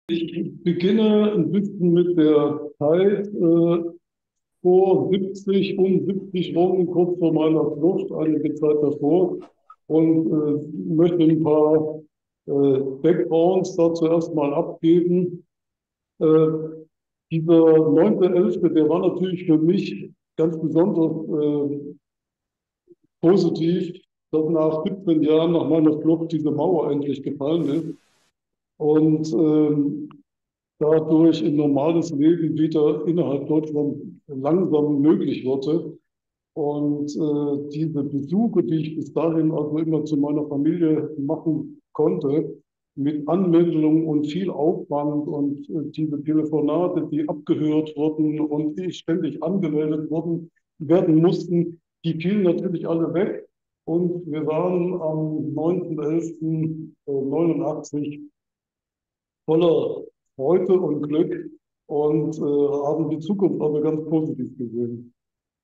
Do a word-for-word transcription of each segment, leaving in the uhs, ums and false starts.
Ich beginne ein bisschen mit der Zeit äh, vor siebzig, um siebzig rum, kurz vor meiner Flucht, einige Zeit davor, und äh, möchte ein paar äh, Backgrounds dazu erstmal abgeben. Äh, Dieser neunte elfte, der war natürlich für mich ganz besonders äh, positiv, dass nach siebzehn Jahren nach meiner Flucht diese Mauer endlich gefallen ist. Und ähm, dadurch ein normales Leben wieder innerhalb Deutschlands langsam möglich wurde. Und äh, diese Besuche, die ich bis dahin also immer zu meiner Familie machen konnte, mit Anmeldung und viel Aufwand und äh, diese Telefonate, die abgehört wurden und die ständig angemeldet wurden, werden mussten, die fielen natürlich alle weg. Und wir waren am neunten elften neunundachtzig voller Freude und Glück und äh, haben die Zukunft aber ganz positiv gesehen.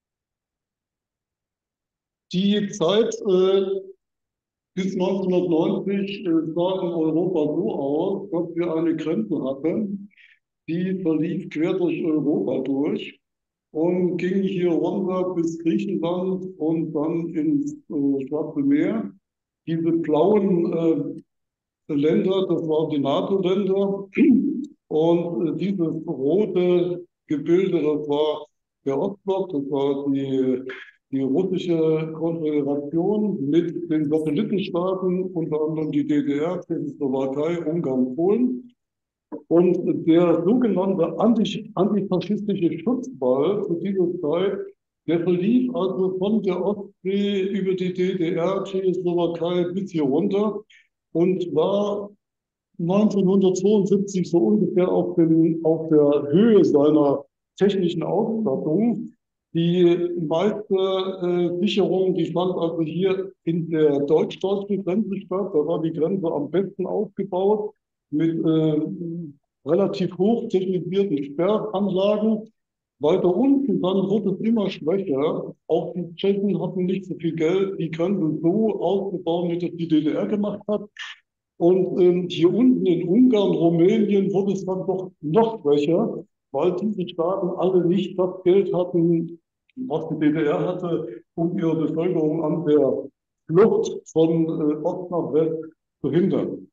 Die Zeit äh, bis neunzehnhundertneunzig äh, sah in Europa so aus, dass wir eine Grenze hatten, die verlief quer durch Europa durch und ging hier runter bis Griechenland und dann ins äh, Schwarze Meer. Diese blauen äh, Länder, das waren die NATO-Länder. Und äh, dieses rote Gebilde, das war der Ostblock, das war die, die russische Konföderation mit den Satellitenstaaten, unter anderem die D D R, Tschechoslowakei, Ungarn, Polen. Und der sogenannte anti, antifaschistische Schutzwall zu dieser Zeit, der verlief also von der Ostsee über die D D R, Tschechoslowakei bis hier runter und war neunzehnhundertzweiundsiebzig so ungefähr auf, den, auf der Höhe seiner technischen Ausstattung. Die meiste äh, Sicherung, die fand also hier in der deutsch-deutschen Grenze statt. Da war die Grenze am besten aufgebaut mit äh, relativ hoch technisierten Sperranlagen. Weiter unten dann wurde es immer schwächer. Auch die Tschechen hatten nicht so viel Geld, die Grenze so auszubauen, wie das die D D R gemacht hat. Und ähm, hier unten in Ungarn, Rumänien wurde es dann doch noch schwächer, weil diese Staaten alle nicht das Geld hatten, was die D D R hatte, um ihre Bevölkerung an der Flucht von äh, Ost nach West zu hindern.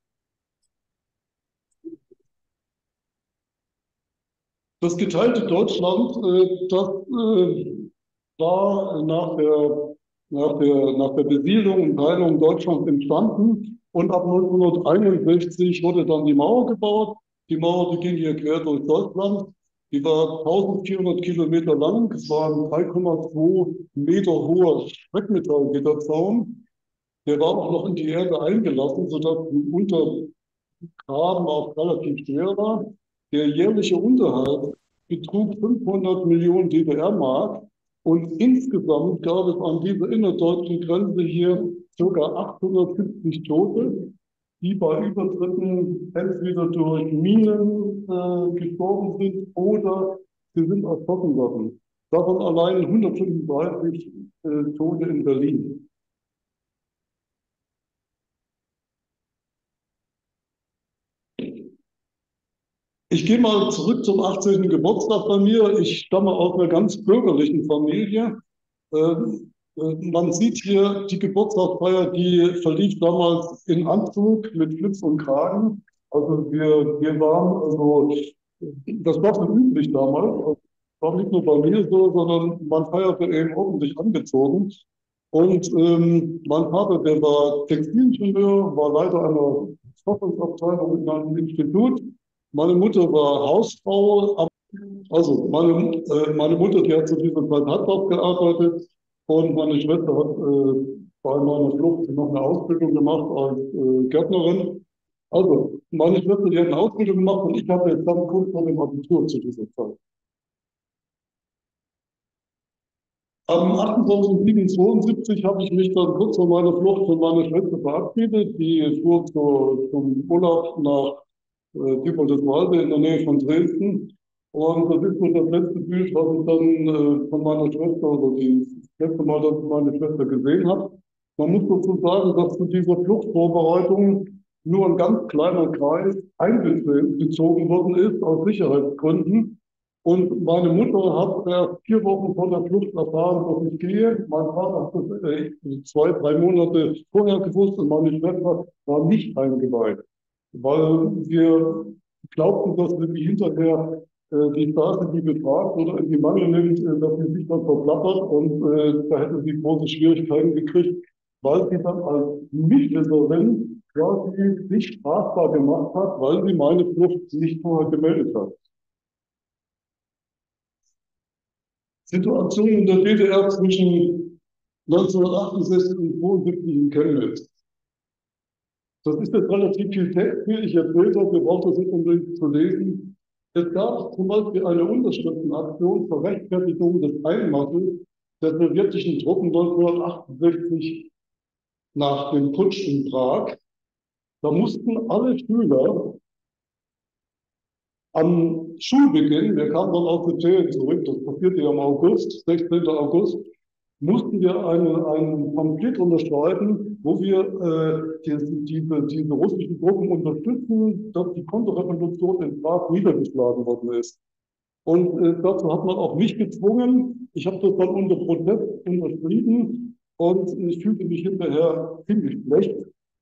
Das geteilte Deutschland, äh, das äh, war nach der, nach der, nach der Besiedlung und Teilung Deutschlands entstanden. Und ab neunzehnhunderteinundsechzig wurde dann die Mauer gebaut. Die Mauer, die ging hier quer durch Deutschland. Die war eintausendvierhundert Kilometer lang. Es war ein drei Komma zwei Meter hoher Streckmetallgitterzaun. Der war auch noch in die Erde eingelassen, sodass ein Untergraben auch relativ schwer war. Der jährliche Unterhalt betrug fünfhundert Millionen D D R-Mark. Und insgesamt gab es an dieser innerdeutschen Grenze hier ca. achthundertsiebzig Tote, die bei Übertritten entweder durch Minen äh, gestorben sind oder sie sind erschossen worden. Davon allein hundertfünfunddreißig äh, Tote in Berlin. Ich gehe mal zurück zum achtzehnten Geburtstag bei mir. Ich stamme aus einer ganz bürgerlichen Familie. Ähm, äh, Man sieht hier die Geburtstagsfeier, die verlief damals in Anzug mit Schlips und Kragen. Also wir, wir waren, also das war so üblich damals. Also, das war nicht nur bei mir so, sondern man feierte eben ordentlich angezogen. Und ähm, mein Vater, der war Textilingenieur, war Leiter einer Forschungsabteilung in einem Institut. Meine Mutter war Hausfrau. Also meine, äh, meine Mutter, die hat zu dieser Zeit Handwerk gearbeitet und meine Schwester hat äh, bei meiner Flucht noch eine Ausbildung gemacht als äh, Gärtnerin. Also meine Schwester, die hat eine Ausbildung gemacht und ich hatte jetzt dann kurz vor dem Abitur zu dieser Zeit. Am achtundzwanzigsten siebten zweiundsiebzig habe ich mich dann kurz vor meiner Flucht von meiner Schwester verabschiedet. Die fuhr zu, zum Urlaub nach äh, Diepoldeswalde in der Nähe von Dresden. Und das ist so das letzte Bild, was ich dann äh, von meiner Schwester oder die, das letzte Mal, dass ich meine Schwester gesehen habe. Man muss dazu sagen, dass zu dieser Fluchtvorbereitung nur ein ganz kleiner Kreis einbezogen worden ist aus Sicherheitsgründen. Und meine Mutter hat erst vier Wochen vor der Flucht erfahren, dass ich gehe. Mein Vater hat das äh, zwei, drei Monate vorher gewusst und meine Schwester war nicht eingeweiht, weil wir glaubten, dass wenn die hinterher äh, die Straße, die befragt oder in die Mangel nimmt, äh, dass sie sich dann verplappert und äh, da hätte sie große Schwierigkeiten gekriegt, weil sie dann als Mitwisserin quasi sich strafbar gemacht hat, weil sie meine Flucht nicht vorher gemeldet hat. Situation in der D D R zwischen neunzehnhundertachtundsechzig und zweiundsiebzig in Chemnitz. Das ist jetzt relativ viel Text, wie ich erzählt habe, wir brauchen das nicht unbedingt zu lesen. Es gab zum Beispiel eine Unterschriftenaktion zur Rechtfertigung des Einmarsches der sowjetischen Truppen neunzehnhundertachtundsechzig nach dem Putsch in Prag. Da mussten alle Schüler am Schulbeginn, wir kamen dann aus den Ferien zurück, das passierte ja im August, sechzehnten August, mussten wir eine, ein Pamphlet unterschreiben, wo wir äh, die, diese, diese russischen Truppen unterstützen, dass die Konterrevolution in Prag niedergeschlagen worden ist. Und äh, dazu hat man auch mich gezwungen. Ich habe das dann unter Protest unterschrieben und ich fühlte mich hinterher ziemlich schlecht,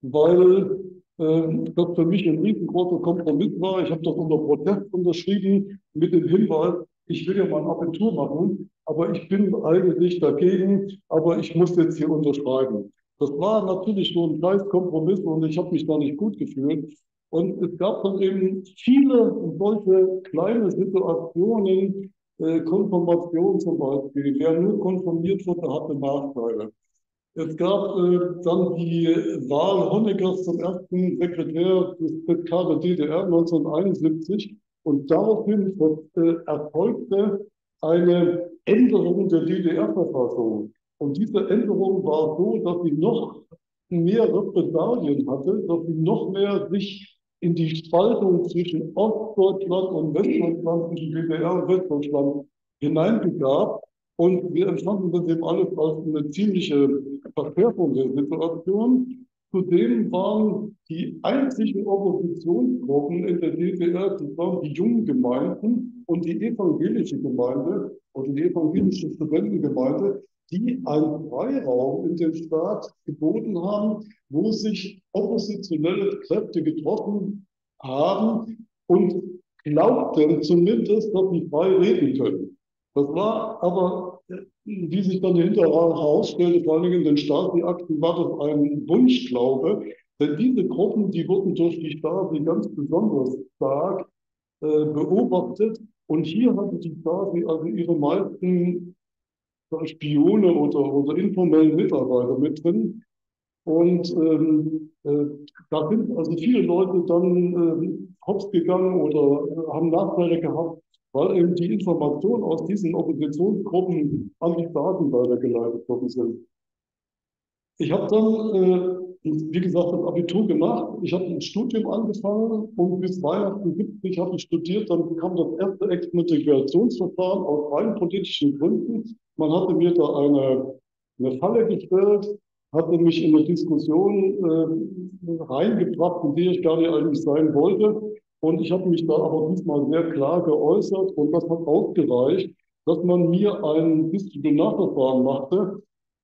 weil äh, das für mich ein riesengroßer Kompromiss war. Ich habe das unter Protest unterschrieben mit dem Hinweis, ich will ja mein Abitur machen, aber ich bin eigentlich dagegen, aber ich muss jetzt hier unterschreiben. Das war natürlich nur ein kleines Kompromiss und ich habe mich da nicht gut gefühlt. Und es gab dann eben viele solche kleine Situationen, äh, Konfirmation zum Beispiel. Wer nur konfirmiert wurde, hatte Nachteile. Es gab äh, dann die Wahl Honeckers zum ersten Sekretär des Z K der D D R neunzehnhunderteinundsiebzig und daraufhin äh, erfolgte eine Änderung der D D R-Verfassung. Und diese Änderung war so, dass sie noch mehr Repressalien hatte, dass sie noch mehr sich in die Spaltung zwischen Ostdeutschland und Westdeutschland, zwischen D D R und Westdeutschland hineingegab. Und wir empfanden das eben alles als eine ziemliche Verschärfung der Situation. Zudem waren die einzigen Oppositionsgruppen in der D D R, das waren die jungen Gemeinden und die evangelische Gemeinde oder die evangelische Studentengemeinde, die einen Freiraum in dem Staat geboten haben, wo sich oppositionelle Kräfte getroffen haben und glaubten zumindest, dass sie frei reden können. Das war aber, wie sich dann hinterher herausstellte, vor allem in den Stasi-Akten, war das ein Wunschglaube. Denn diese Gruppen, die wurden durch die Stasi ganz besonders stark äh, beobachtet. Und hier hatte die Stasi also ihre meisten Spione oder, oder informellen Mitarbeiter mit drin. Und ähm, äh, da sind also viele Leute dann äh, hops gegangen oder äh, haben Nachteile gehabt, weil eben die Informationen aus diesen Oppositionsgruppen an die Staaten weitergeleitet worden sind. Ich habe dann, äh, wie gesagt, das Abitur gemacht. Ich habe ein Studium angefangen und bis Weihnachten siebzig habe ich studiert. Dann kam das erste Exmatrikulationsverfahren aus rein politischen Gründen. Man hatte mir da eine, eine Falle gestellt, hatte mich in eine Diskussion äh, reingebracht, in der ich gar nicht eigentlich sein wollte. Und ich habe mich da aber diesmal sehr klar geäußert und das hat ausgereicht, dass man mir ein Disziplinarverfahren machte.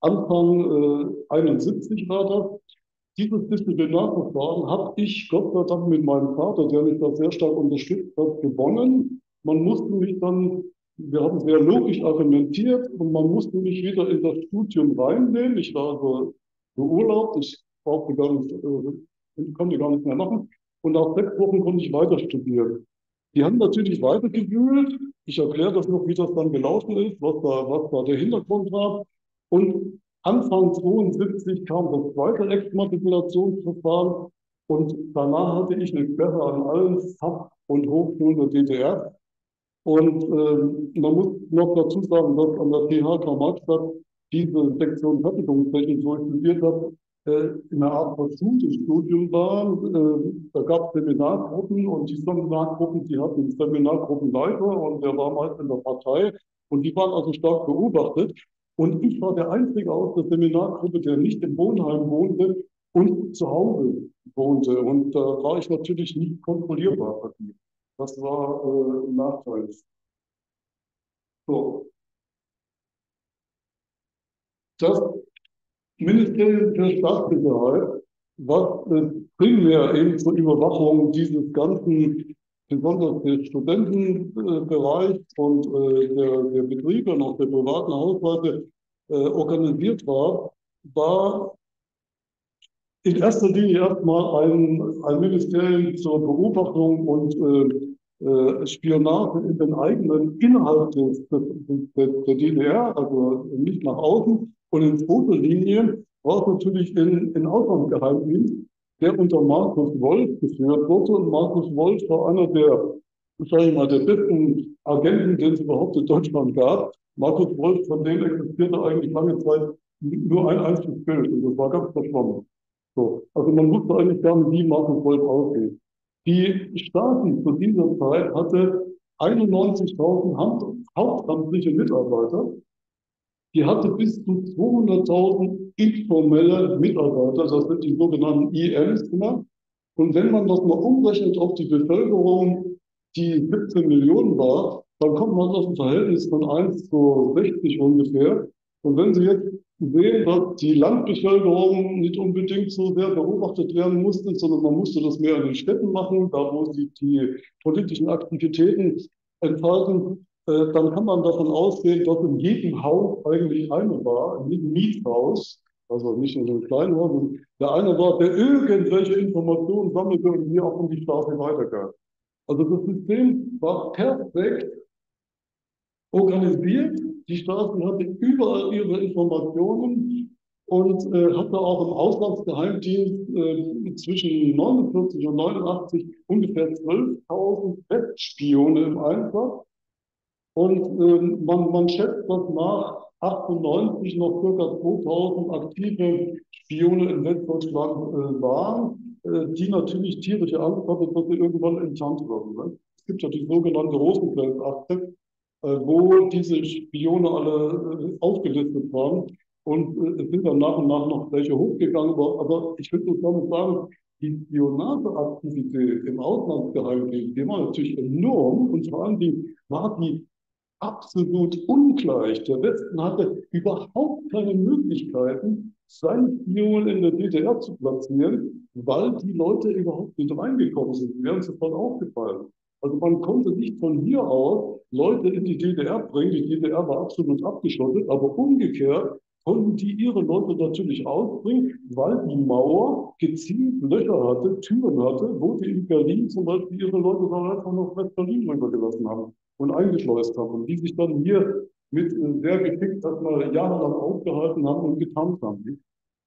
Anfang äh, einundsiebzig war das. Dieses Disziplinarverfahren habe ich Gott sei Dank mit meinem Vater, der mich da sehr stark unterstützt hat, gewonnen. Man musste mich dann, wir haben sehr logisch argumentiert und man musste mich wieder in das Studium reinnehmen. Ich war also beurlaubt, ich brauchte gar nicht, äh, konnte gar nicht mehr machen. Und nach sechs Wochen konnte ich weiter studieren. Die haben natürlich weitergewühlt. Ich erkläre das noch, wie das dann gelaufen ist, was da, was da der Hintergrund war. Und Anfang zweiundsiebzig kam das zweite Exmatrikulationsverfahren und danach hatte ich eine Sperre an allen Fach- und Hochschulen der D D R. Und äh, man muss noch dazu sagen, dass an der T H Karl-Marx-Stadt diese Sektion Fertigungstechnik, wo ich studiert habe, äh, in einer Art verschultes Studium war. Äh, da gab es Seminargruppen und die Seminargruppen, die hatten Seminargruppenleiter und der war meist in der Partei und die waren also stark beobachtet. Und ich war der Einzige aus der Seminargruppe, der nicht im Wohnheim wohnte und zu Hause wohnte. Und da war ich natürlich nicht kontrollierbar für die. Das war äh, ein Nachteil. So, das Ministerium für Staatssicherheit, was äh, primär eben zur Überwachung dieses ganzen, besonders des Studentenbereichs und äh, der, der Betriebe und auch der privaten Haushalte äh, organisiert war, war in erster Linie erstmal ein, ein Ministerium zur Beobachtung und äh, äh, Spionage in den eigenen, innerhalb des, des, des, der D D R, also nicht nach außen. Und in zweiter Linie war es natürlich in, in Auslandsgeheimdienst, der unter Markus Wolf geführt wurde. Und Markus Wolf war einer der, sag ich mal, der besten Agenten, den es überhaupt in Deutschland gab. Markus Wolf, von dem existierte eigentlich lange Zeit nur ein einziges Bild und das war ganz verschwommen. So, also man wusste eigentlich gar nicht, wie Markus Wolf aussieht. Die Stasi zu dieser Zeit hatte einundneunzigtausend hauptamtliche Mitarbeiter. Die hatte bis zu zweihunderttausend informelle Mitarbeiter, das sind die sogenannten I Ms immer. Und wenn man das mal umrechnet auf die Bevölkerung, die siebzehn Millionen war, dann kommt man auf ein Verhältnis von eins zu sechzig ungefähr. Und wenn Sie jetzt sehen, dass die Landbevölkerung nicht unbedingt so sehr beobachtet werden musste, sondern man musste das mehr in den Städten machen, da wo sich die politischen Aktivitäten entfalten, äh, dann kann man davon ausgehen, dass in jedem Haus eigentlich einer war, in jedem Mietshaus, also nicht in so einem kleinen Haus, sondern der eine war, der irgendwelche Informationen sammelte und hier auch um die Straße weitergab. Also das System war perfekt organisiert. Die Stasi hatte überall ihre Informationen und äh, hatte auch im Auslandsgeheimdienst äh, zwischen neunundvierzig und neunundachtzig ungefähr zwölftausend Webspione im Einsatz. Und ähm, man, man schätzt, dass nach achtundneunzig noch ca. zweitausend aktive Spione in Westdeutschland äh, waren, äh, die natürlich tierische Angst hatten, dass sie irgendwann enttarnt werden. Ne? Es gibt ja die sogenannte Rosenfeld-Akte, äh, wo diese Spione alle äh, aufgelistet waren. Und äh, es sind dann nach und nach noch welche hochgegangen. Aber, aber ich würde nur damit sagen, die Spionageaktivität im Auslandsgeheimdienst, die war natürlich enorm. Und vor allem die, war die absolut ungleich. Der Westen hatte überhaupt keine Möglichkeiten, seine Spione in der D D R zu platzieren, weil die Leute überhaupt nicht reingekommen sind. Die wären sofort aufgefallen. Also man konnte nicht von hier aus Leute in die D D R bringen. Die D D R war absolut abgeschottet, aber umgekehrt konnten die ihre Leute natürlich ausbringen, weil die Mauer gezielt Löcher hatte, Türen hatte, wo die in Berlin zum Beispiel ihre Leute dann einfach noch West-Berlin rübergelassen haben und eingeschleust haben und die sich dann hier mit äh, sehr geschickt erstmal jahrelang aufgehalten haben und getanzt haben.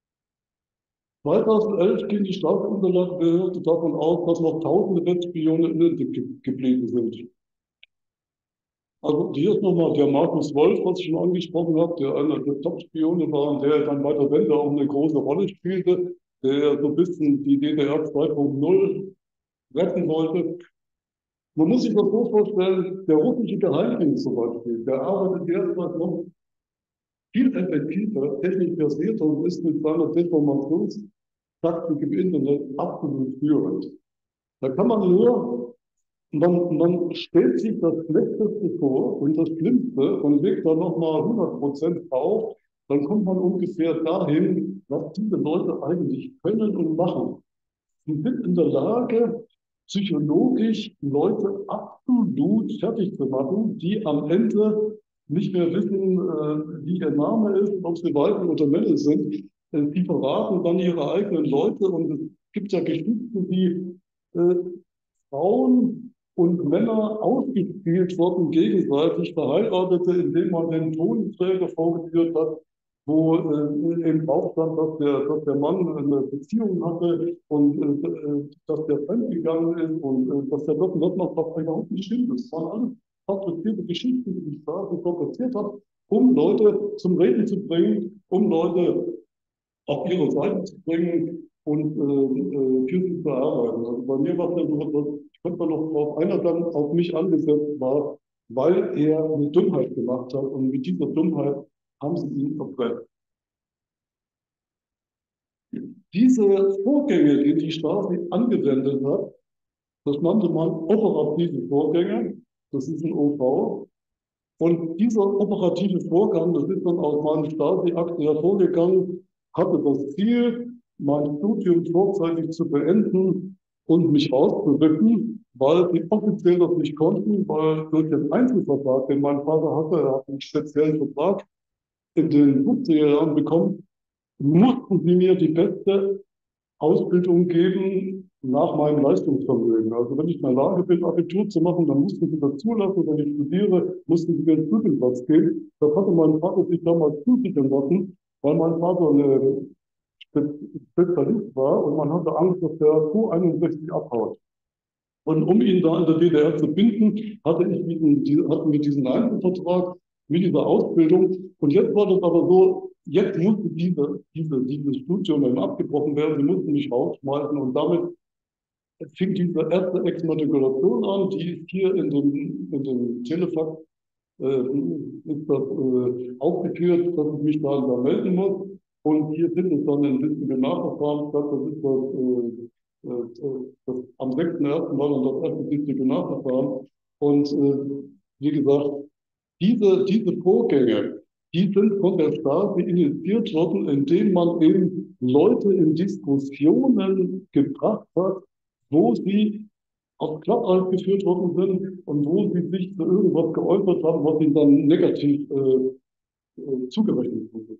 zweitausendelf ging die Staatsunterlagenbehörde davon aus, dass noch tausende Westspione in ge geblieben sind. Also hier ist nochmal der Markus Wolf, was ich schon angesprochen habe, der einer der Top-Spione war und der dann bei der Wende auch eine große Rolle spielte, der so ein bisschen die D D R zwei Punkt null retten wollte. Man muss sich das so vorstellen, der russische Geheimdienst zum Beispiel, der arbeitet derzeit noch viel effektiver, technisch versierter und ist mit seiner Deformationstaktik im Internet absolut führend. Da kann man nur, man, man stellt sich das Schlechteste vor und das Schlimmste und legt da nochmal hundert Prozent drauf, dann kommt man ungefähr dahin, was diese Leute eigentlich können und machen. Sie sind in der Lage, psychologisch Leute absolut fertig zu machen, die am Ende nicht mehr wissen, äh, wie ihr Name ist, ob sie Weibchen oder Männer sind. Äh, die verraten dann ihre eigenen Leute und es gibt ja Geschichten, die äh, Frauen und Männer ausgespielt wurden, gegenseitig Verheiratete, indem man den Tonträger vorgeführt hat, wo äh, eben drauf stand, dass der, dass der Mann eine Beziehung hatte und äh, dass der fremdgegangen ist und äh, dass der dort und dort noch was überhaupt nicht stimmt. Das waren alles fabrizierte Geschichten, die die Straße fabriziert hat, um Leute zum Reden zu bringen, um Leute auf ihre Seite zu bringen und äh, äh, für sie zu arbeiten. Also bei mir war es dann so, dass ich konnte noch drauf, einer dann auf mich angesetzt war, weil er eine Dummheit gemacht hat und mit dieser Dummheit haben sie ihn verbrennt. Diese Vorgänge, die die Stasi angewendet hat, das nannte man operative Vorgänge, das ist ein O V. Und dieser operative Vorgang, das ist dann aus meinem Stasi-Akte hervorgegangen, hatte das Ziel, mein Studium vorzeitig zu beenden und mich auszurücken, weil die offiziell das nicht konnten, weil durch den Einzelvertrag, den mein Vater hatte, er hat einen speziellen Vertrag in den fünfziger Jahren bekommen, mussten sie mir die beste Ausbildung geben nach meinem Leistungsvermögen. Also wenn ich in der Lage bin, Abitur zu machen, dann mussten sie das zulassen. Wenn ich studiere, mussten sie mir einen Studienplatz geben. Das hatte mein Vater sich damals zusichern lassen, weil mein Vater ein Spezialist war und man hatte Angst, dass der Q einundsechzig abhaut. Und um ihn da in der D D R zu binden, hatte ich diesen, die, hatten wir diesen Einzelvertrag mit dieser Ausbildung. Und jetzt war das aber so, jetzt musste diese, diese, dieses Studium eben abgebrochen werden. Sie mussten mich rausschmeißen. Und damit fing diese erste Exmatrikulation an. Die ist hier in dem, in dem Telefax äh, ist das äh, aufgeführt, dass ich mich da, da melden muss. Und hier findet dann ein Disziplinarverfahren statt. Das ist das, äh, äh, das am sechsten ersten war dann das erste Disziplinarverfahren. Und äh, wie gesagt, diese, diese Vorgänge, die sind von der Stasi initiiert worden, indem man eben Leute in Diskussionen gebracht hat, wo sie auf Glatteis geführt worden sind und wo sie sich zu irgendwas geäußert haben, was ihnen dann negativ äh, äh, zugerechnet wurde.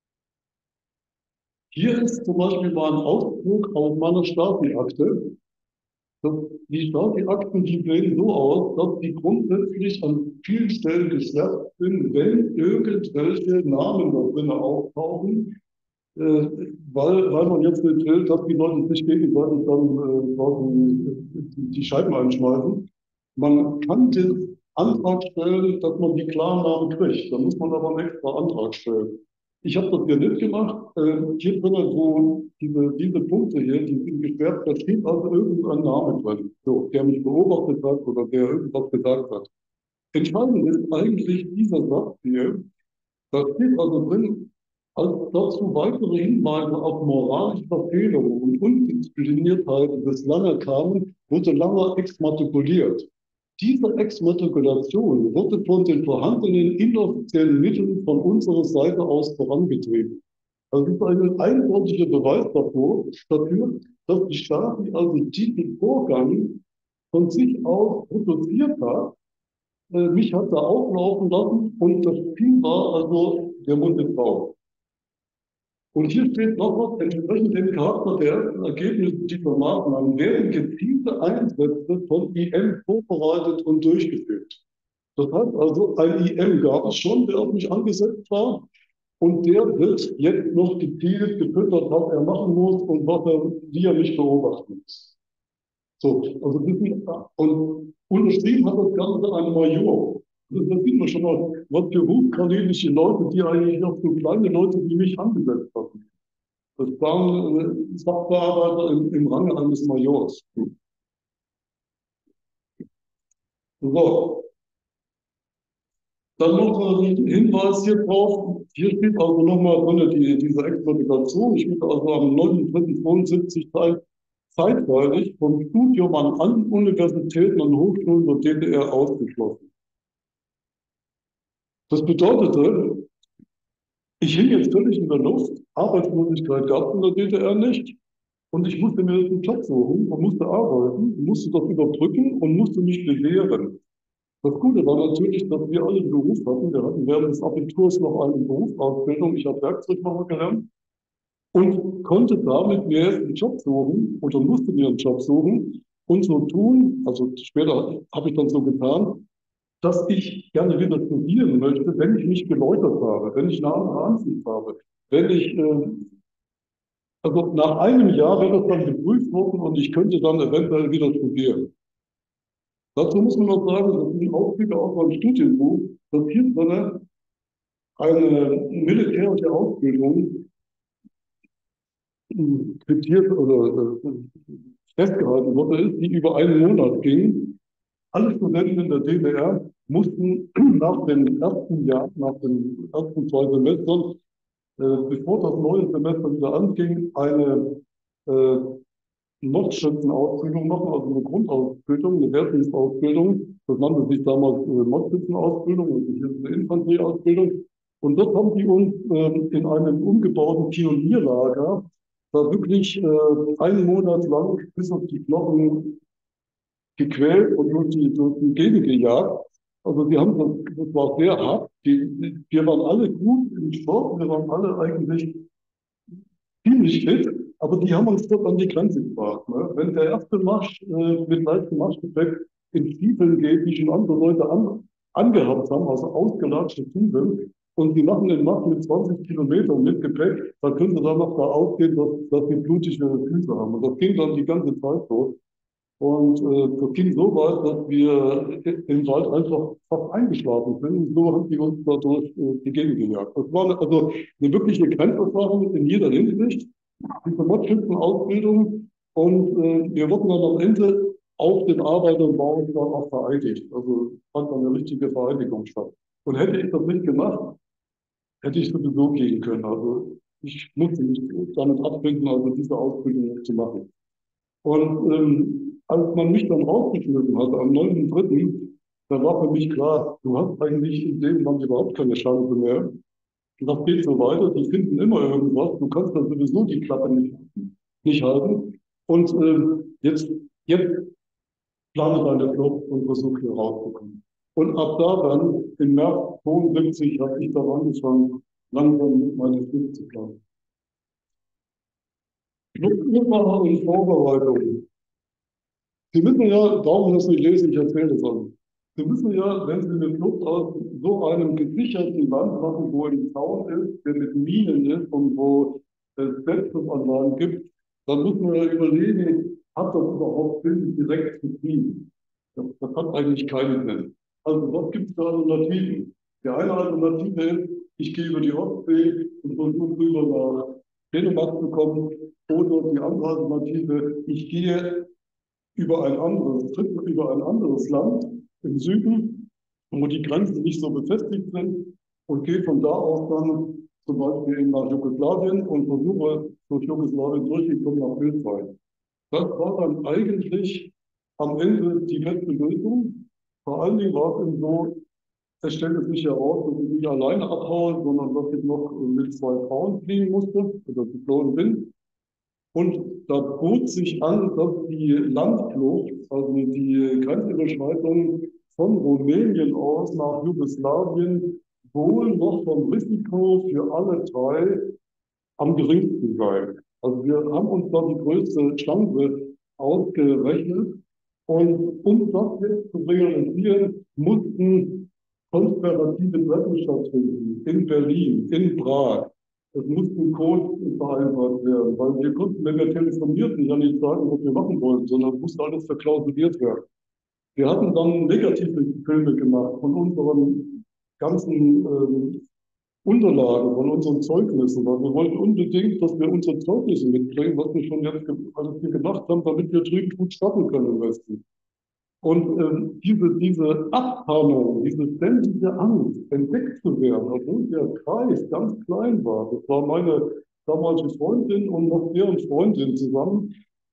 Hier ist zum Beispiel mal ein Ausdruck aus meiner Stasi-Akte. Die Stasi-Akten, die sehen so aus, dass die grundsätzlich an vielen Stellen geschwärzt sind, wenn irgendwelche Namen da drin auftauchen, äh, weil, weil man jetzt nicht will, dass die Leute sich gegenseitig dann äh, quasi die Scheiben einschmeißen. Man kann den Antrag stellen, dass man die Klarnamen kriegt. Da muss man aber einen extra Antrag stellen. Ich habe das hier nicht gemacht. Äh, hier drin, wo diese, diese Punkte hier, die sind gesperrt, da steht also irgendein Name drin, so, der mich beobachtet hat oder der irgendwas gesagt hat. Entscheidend ist eigentlich dieser Satz hier. Da steht also drin, als dazu weitere Hinweise auf moralische Verfehlungen und Undiszipliniertheiten des Langer kamen, wurde Langer exmatrikuliert. Diese Exmatrikulation wurde von den vorhandenen inoffiziellen Mitteln von unserer Seite aus vorangetrieben. Das ist ein eindeutiger Beweis dafür, dafür, dass die Stasi also diesen Vorgang von sich aus produziert hat. Äh, mich hat er auflaufen lassen und das Ziel war also der Mund ist drauf. Und hier steht noch was, entsprechend dem Charakter der ersten Ergebnisse dieser Maßnahmen werden gezielte Einsätze von I M vorbereitet und durchgeführt. Das heißt also, ein I M gab es schon, der auf mich angesetzt war. Und der wird jetzt noch gezielt gefüttert, was er machen muss und was er, wie er mich beobachten muss. So, also und unterschrieben hat das Ganze ein Major. Das, das sieht man schon mal, was für hochkarätische Leute, die eigentlich noch so kleine Leute wie mich angesetzt hatten. Das waren äh, Sachbearbeiter im, im Range eines Majors. So, dann noch ein Hinweis hier drauf. Hier steht also nochmal drin die, diese Exmatrikulation. Ich bin also am neunten dritten zweiundsiebzig zeitweilig vom Studium an allen Universitäten und Hochschulen der D D R ausgeschlossen. Das bedeutete, ich hing jetzt völlig in der Luft, Arbeitslosigkeit gab es in der D D R nicht und ich musste mir einen Job suchen und musste arbeiten, musste das überbrücken und musste mich bewähren. Das Gute war natürlich, dass wir alle einen Beruf hatten. Wir hatten während des Abiturs noch eine Berufsausbildung. Ich habe Werkzeugmacher gelernt und konnte damit mir einen Job suchen oder musste mir einen Job suchen und so tun, also später habe ich dann so getan, dass ich gerne wieder studieren möchte, wenn ich mich geläutert habe, wenn ich eine andere Ansicht habe, wenn ich, äh, also nach einem Jahr wird das dann geprüft worden und ich könnte dann eventuell wieder studieren. Dazu muss man noch sagen, das sind Auszüge aus meinem Studienbuch, dass hier drin eine militärische Ausbildung quittiert oder äh, festgehalten wurde, die über einen Monat ging. Alle Studenten in der D D R mussten nach dem ersten Jahr, nach den ersten zwei Semestern, äh, bevor das neue Semester wieder anging, eine äh, Mordschützenausbildung machen, also eine Grundausbildung, eine Wehrdienstausbildung. Das nannte sich damals äh, Mordschützenausbildung und nicht jetzt eine Infanterieausbildung. Und dort haben die uns ähm, in einem umgebauten Pionierlager da wirklich äh, einen Monat lang bis auf die Knochen gequält und durch die, durch die Gegend gejagt. Also die haben das, das war sehr hart. Die, wir waren alle gut im Sport, wir waren alle eigentlich ziemlich fit, aber die haben uns dort an die Grenze gebracht. Ne? Wenn der erste Marsch äh, mit leichtem Marschgepäck in Stiefeln geht, die schon andere Leute an, angehabt haben, also ausgelatschte Stiefel, und die machen den Marsch mit zwanzig Kilometern mit Gepäck, da können sie dann noch da aufgehen, dass, dass sie blutige Füße haben. Und das ging dann die ganze Zeit so. Und äh, das ging so weit, dass wir im Wald einfach fast eingeschlafen sind. Und so haben die uns da durch äh, die Gegend gejagt. Das war eine, also eine wirkliche Grenzerfahrung in jeder Hinsicht, diese Mordschützenausbildung. Und äh, wir wurden dann am Ende auf den Arbeiter- und Bauern auch vereidigt. Also fand dann eine richtige Vereidigung statt. Und hätte ich das nicht gemacht, hätte ich sowieso gehen können. Also ich musste mich damit abfinden, also diese Ausbildung nicht zu machen. Und ähm, als man mich dann rausgeschmissen hat, am neunten dritten, da war für mich klar, du hast eigentlich in dem Land überhaupt keine Chance mehr. Das geht so weiter, die finden immer irgendwas, du kannst dann sowieso die Klappe nicht, nicht halten. Und ähm, jetzt, jetzt plane deine Flucht und versuche hier rauszukommen. Und ab da dann, im März zweiundsiebzig, habe ich dann angefangen, langsam meine Flucht zu planen. Fluchtgefahr und Vorbereitung. Sie müssen ja, brauchen das nicht lesen, ich erzähle das an. Sie müssen ja, wenn Sie eine Flucht aus so einem gesicherten Land machen, wo ein Zaun ist, der mit Minen ist und wo es Bettungsanlagen gibt, dann muss man ja überlegen, hat das überhaupt Sinn, direkt zu fliehen? Das, das hat eigentlich keinen Sinn. Also was gibt es für Alternativen? Die eine Alternative ist, ich gehe über die Ostsee und versuche rüber nach Dänemark zu kommen. Oder die andere Alternative, ich gehe über ein anderes, tritt über ein anderes Land im Süden, wo die Grenzen nicht so befestigt sind und gehe von da aus dann zum Beispiel nach Jugoslawien und versuche durch Jugoslawien durchgekommen nach Österreich. Das war dann eigentlich am Ende die beste Lösung. Vor allen Dingen war es eben so, es stellte sich heraus, dass ich nicht alleine abhaue, sondern dass ich noch mit zwei Frauen fliegen musste, oder geflogen bin. Und da bot sich an, dass die Landflucht, also die Grenzüberschreitung von Rumänien aus nach Jugoslawien, wohl noch vom Risiko für alle drei am geringsten sei. Also wir haben uns da die größte Chance ausgerechnet. Und um das jetzt zu realisieren, mussten konspirative Treffen stattfinden in Berlin, in Prag. Es mussten Codes vereinbart werden, weil wir konnten, wenn wir telefonierten, ja nicht sagen, was wir machen wollten, sondern es musste alles verklausuliert werden. Wir hatten dann negative Filme gemacht von unseren ganzen ähm, Unterlagen, von unseren Zeugnissen, weil wir wollten unbedingt, dass wir unsere Zeugnisse mitbringen, was wir schon jetzt alles hier gemacht haben, damit wir drüben gut starten können im Westen. Und ähm, diese, diese Abhammerung, diese ständige Angst, entdeckt zu werden, obwohl der Kreis ganz klein war, das war meine damalige Freundin und noch deren Freundin zusammen.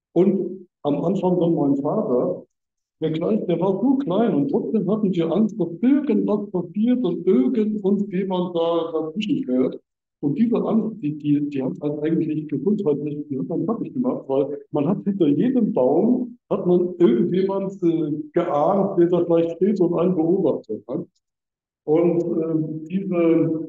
Und am Anfang dann mein Vater, der Kreis, der war so klein und trotzdem hatten wir Angst, dass irgendwas passiert und irgendjemand da dazwischen fährt. Und diese Angst, die, die, die hat halt eigentlich gesundheitlich, die hat man fertig gemacht, weil man hat hinter jedem Baum, hat man irgendjemand äh, geahnt, der da vielleicht steht und einen beobachtet hat. Und äh, diese,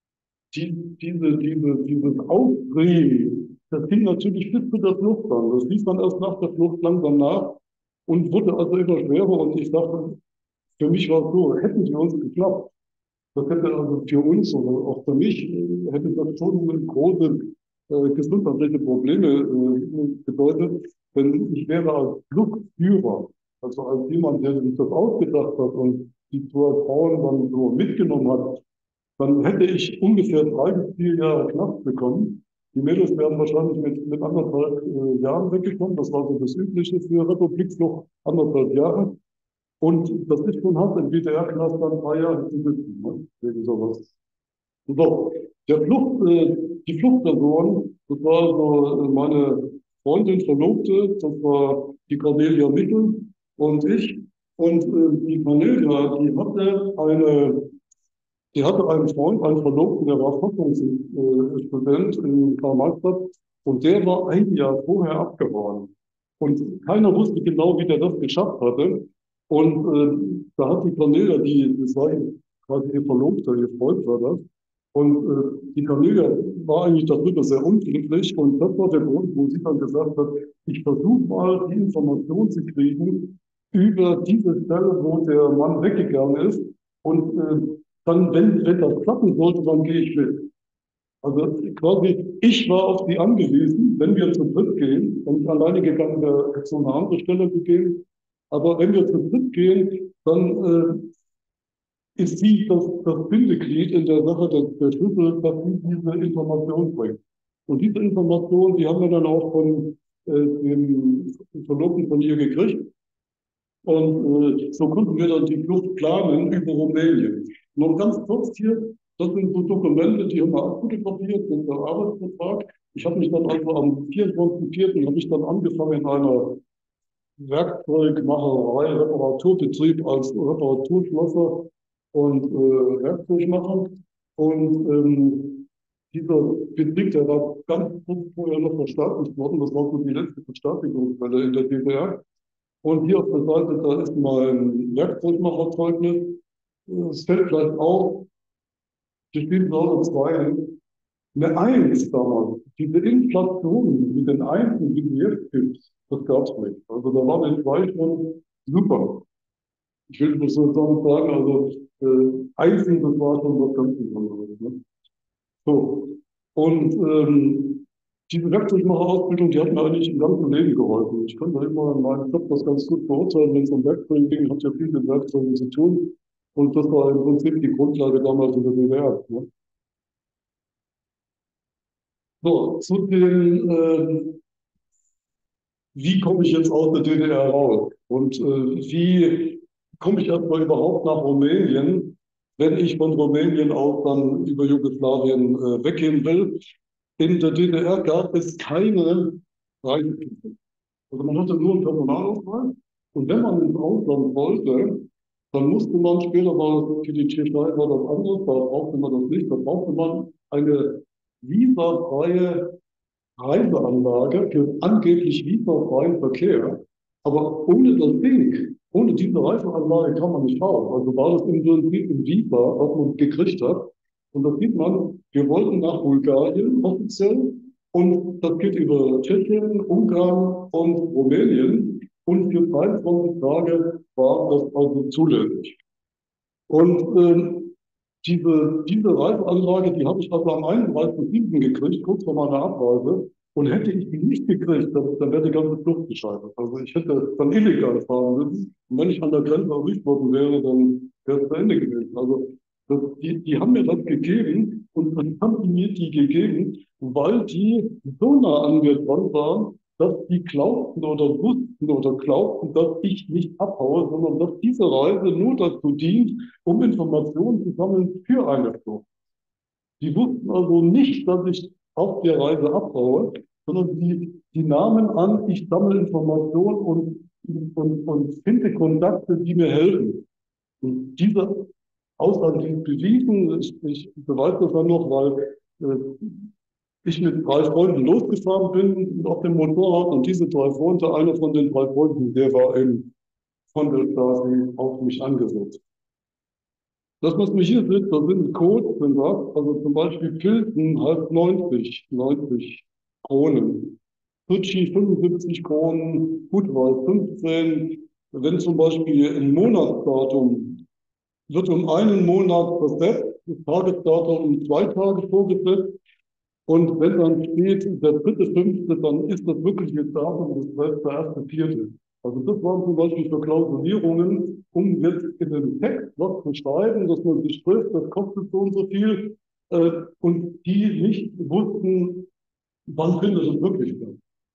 die, diese, diese, dieses Aufbringen, das ging natürlich bis zu der Flucht an. Das ließ man erst nach der Flucht langsam nach und wurde also immer schwerer. Und ich dachte, für mich war es so, hätten sie uns geklappt, das hätte also für uns oder auch für mich, äh, hätte das schon große äh, gesundheitliche Probleme äh, bedeutet, denn ich wäre als Flugführer, also als jemand, der sich das ausgedacht hat und die zwei Frauen dann so mitgenommen hat, dann hätte ich ungefähr drei bis vier Jahre Knast bekommen. Die Mädels wären wahrscheinlich mit, mit anderthalb äh, Jahren weggekommen. Das war so das Übliche für Republikflucht, anderthalb Jahre. Und das ist schon hart, im D D R-Knast dann drei Jahre zu sitzen, ne? Wegen sowas. So, der Flucht, äh, die Fluchtperson, das war so äh, meine Freundin, Verlobte, das war die Cornelia Mickel und ich. Und äh, die Cornelia, die hatte eine, die hatte einen Freund, einen Verlobten, der war Forschungsstudent in Karl-Marx-Stadt und der war ein Jahr vorher abgehauen. Und keiner wusste genau, wie der das geschafft hatte. Und äh, da hat die Cornelia, die, das war quasi ihr Verlobter, ihr Freund war das, und äh, die Cornelia war eigentlich darüber sehr unglücklich und das war der Grund, wo sie dann gesagt hat, ich versuche mal die Information zu kriegen über diese Stelle, wo der Mann weggegangen ist und äh, dann, wenn, wenn das klappen sollte, dann gehe ich mit. Also quasi, ich war auf sie angewiesen, wenn wir zu dritt gehen, wenn ich alleine gegangen wäre, hätte es noch eine andere Stelle gegeben, aber wenn wir zu dritt gehen, dann äh, ist sie das, das Bindeglied in der Sache, der, der Schlüssel, dass sie diese Information bringt. Und diese Information, die haben wir dann auch von äh, dem Verlobten von ihr gekriegt. Und äh, so konnten wir dann die Flucht planen über Rumänien. Noch ganz kurz hier, das sind so Dokumente, die haben wir abfotografiert, das ist der Arbeitsvertrag. Ich habe mich dann also am vierundzwanzigsten vierten habe ich dann angefangen in einer Werkzeugmacherei, Reparaturbetrieb als Reparaturschlosser und äh, Werkzeugmacher. Und ähm, dieser Betrieb, der war ganz kurz vorher noch verstaatlicht worden. Das war so die letzte Verstaatlichungswelle in der D D R. Und hier auf der Seite, da ist mein Werkzeugmacherzeugnis. Es fällt vielleicht auf, hier stehen lauter zwei. Eine Eins damals, diese Inflation mit den Einsen, die es jetzt gibt, das gab es nicht. Also da waren die zwei schon super. Ich will das so sagen, also äh, Einsen, das war schon was ganz Besonderes. Ne? So. Und ähm, diese Werkzeugmacherausbildung, die hat mir eigentlich im ganzen Leben geholfen. Ich konnte immer in meinem Job das ganz gut beurteilen, wenn es um Werkzeuge ging, hat ja viel mit Werkzeugen zu tun. Und das war im Prinzip die Grundlage damals in der D D R. Ne? So, zu den, äh, wie komme ich jetzt aus der D D R raus? Und äh, wie komme ich erstmal überhaupt nach Rumänien, wenn ich von Rumänien aus dann über Jugoslawien äh, weggehen will? In der D D R gab es keine Reisepässe. Also man hatte nur einen Personalausweis. Und wenn man ins Ausland wollte, dann musste man, später war für die Tschechei war das anders, da brauchte man das nicht, da brauchte man eine visafreie Reiseanlage für angeblich visafreien Verkehr. Aber ohne das Ding, ohne diese Reiseanlage kann man nicht raus. Also war das im Prinzip ein Visa, was man gekriegt hat. Und da sieht man, wir wollten nach Bulgarien offiziell und das geht über Tschechien, Ungarn und Rumänien. Und für dreiundzwanzig Tage war das also zulässig. Und ähm, diese, diese Reiseanlage, die habe ich also am einunddreißigsten siebten gekriegt, kurz vor meiner Abreise. Und hätte ich die nicht gekriegt, dann, dann wäre die ganze Flucht gescheitert. Also ich hätte dann illegal fahren müssen. Und wenn ich an der Grenze erwischt worden wäre, dann wäre es zu Ende gewesen. Also das, die, die haben mir das gegeben und dann haben die mir die gegeben, weil die so nah an mir dran waren, dass die glaubten oder wussten oder glaubten, dass ich nicht abhaue, sondern dass diese Reise nur dazu dient, um Informationen zu sammeln für eine Flucht. Die wussten also nicht, dass ich auf der Reise abhaue, sondern die, die nahmen an, ich sammle Informationen und, und, und finde Kontakte, die mir helfen. Und diese Aussage, die ist bewiesen, ich, ich beweise das dann noch, weil äh, ich mit drei Freunden losgefahren bin auf dem Motorrad und diese drei Freunde, einer von den drei Freunden, der war eben von der Stasi auf mich angesetzt. Das, was mich hier sitzt, da sind Codes drin, also zum Beispiel Pilsen halt neunzig, neunzig Kronen. Gucci fünfundsiebzig Kronen, Budweis fünfzehn. Wenn zum Beispiel ein Monatsdatum wird um einen Monat versetzt, das Tagesdatum um zwei Tage vorgesetzt. Und wenn dann steht der dritte, fünfte, dann ist das wirklich jetzt Datum, das heißt der erste, vierte. Also das waren zum Beispiel für Klausulierungen, um jetzt in den Text was zu schreiben, dass man sich trifft, das kostet so und so viel, äh, und die nicht wussten, wann findet es wirklich statt.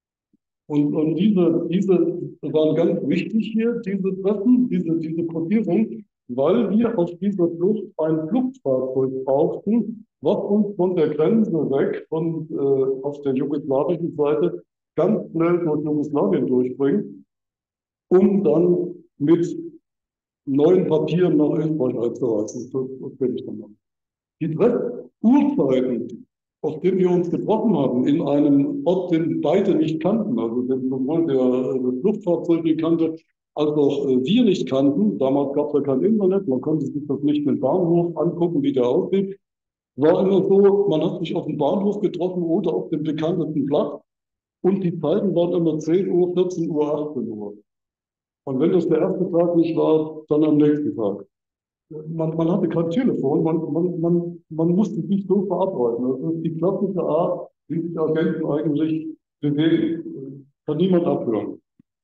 Und, und diese, diese waren ganz wichtig hier, diese Treffen, diese, diese Kodierung. weil wir auf dieser Flucht ein Fluchtfahrzeug brauchten, was uns von der Grenze weg, von äh, auf der jugoslawischen Seite, ganz schnell durch Jugoslawien durchbringt, um dann mit neuen Papieren nach Österreich einzureisen. Das, das will ich dann machen. Die drei Uhrzeiten, auf denen wir uns getroffen haben, in einem Ort, den beide nicht kannten, also den sowohl der, das Luftfahrzeug nicht kannte, als auch äh, wir nicht kannten. Damals gab es ja kein Internet, man konnte sich das nicht mit dem Bahnhof angucken, wie der aussieht. War immer so, man hat sich auf dem Bahnhof getroffen oder auf dem bekanntesten Platz und die Zeiten waren immer zehn Uhr, vierzehn Uhr, achtzehn Uhr. Und wenn das der erste Tag nicht war, dann am nächsten Tag. Man, man hatte kein Telefon, man, man, man, man musste sich so verabreden. Das ist die klassische Art, wie sich Agenten eigentlich bewegen. Kann niemand abhören.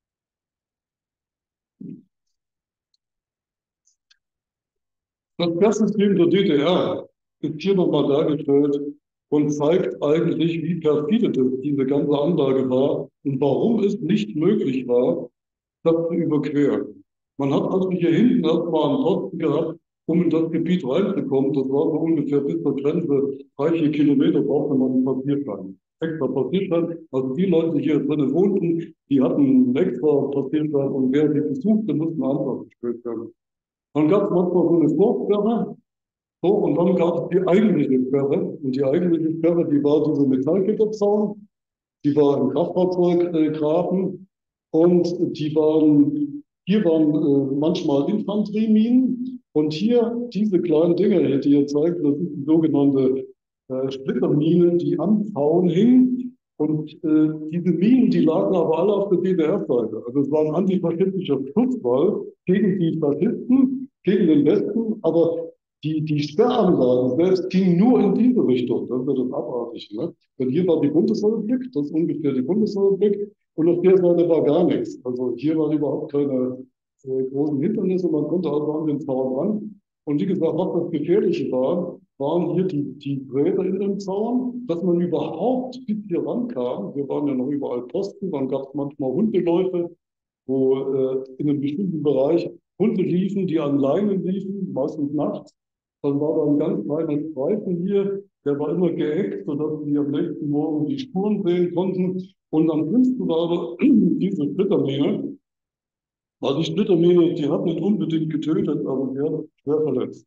Das Gastsystem der D D R ist hier nochmal dargestellt und zeigt eigentlich, wie perfide das, diese ganze Anlage war und warum es nicht möglich war, das zu überqueren. Man hat also hier hinten erstmal einen Posten gehabt, um in das Gebiet reinzukommen. Das war so ungefähr bis zur Grenze, drei, vier Kilometer brauchte man einen Passierschein. Extra Passierschein. Also die Leute, die hier drinnen wohnten, die hatten einen extra Passierschein und wer die besuchte, mussten Antrag gestellt werden. Dann gab es manchmal so eine Vorsperre, so, und dann gab es die eigentliche Sperre. Und die eigentliche Sperre, die war dieser Metallgitterzaun, die war im Kraftfahrzeuggraben und die waren, hier waren äh, manchmal Infanterieminen und hier diese kleinen Dinger hier, die ihr zeigt, das ist die sogenannte äh, Splittermine, die am Zaun hing. Und äh, diese Minen, die lagen aber alle auf der D D R-Seite. Also es war ein antifaschistischer Schutzwall gegen die Faschisten, gegen den Westen, aber die, die Sperranlagen selbst gingen nur in diese Richtung. Das ist ja das Abartige. Ne? Denn hier war die Bundesrepublik, das ist ungefähr die Bundesrepublik, und auf der Seite war gar nichts. Also hier waren überhaupt keine äh, großen Hindernisse, man konnte also an den Zaun ran. Und wie gesagt, was das Gefährliche war, waren hier die, die Drähte in dem Zaun, dass man überhaupt bis hier rankam. Wir waren ja noch überall Posten, dann gab es manchmal Hundeläufe, wo äh, in einem bestimmten Bereich Hunde liefen, die an Leinen liefen, meistens nachts. Dann war da ein ganz kleiner Streifen hier, der war immer geeckt, sodass wir am nächsten Morgen die Spuren sehen konnten. Und am schlimmsten war aber diese Splittermine. Weil die Splittermine, die hat nicht unbedingt getötet, aber sie hat schwer verletzt.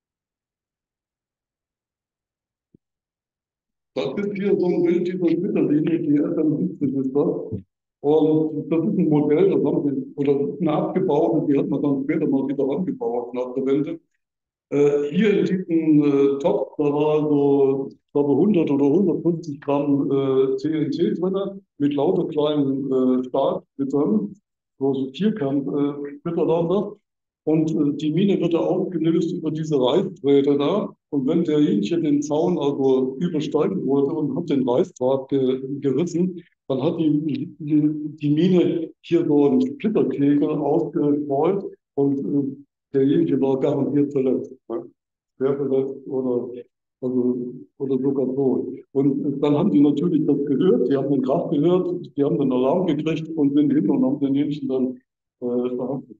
Das ist hier so ein Bild dieser Splitterlinie, die S M siebzig ist das. Und das ist ein Modell, das haben sie, oder das ist eine abgebaute, die hat man dann später mal wieder angebaut nach der Wende. Äh, hier in diesem äh, Topf, da war so, ich glaube, hundert oder hundertfünfzig Gramm äh, T N T drin, mit lauter kleinen äh, Stahlsplittern, so so Vierkant-Splitter waren das. Und äh, die Mine wurde aufgelöst über diese Reißdrähte da. Und wenn derjenige den Zaun also übersteigen wollte und hat den Reißdraht ge gerissen, dann hat die, die, die Mine hier so einen Splitterkegel ausgestreut und äh, derjenige war garantiert verletzt. Ne? Schwer verletzt oder, also, oder sogar tot. Und äh, dann haben die natürlich das gehört, die haben den Krach gehört, die haben den Alarm gekriegt und sind hin und haben denjenigen dann äh, verhaftet.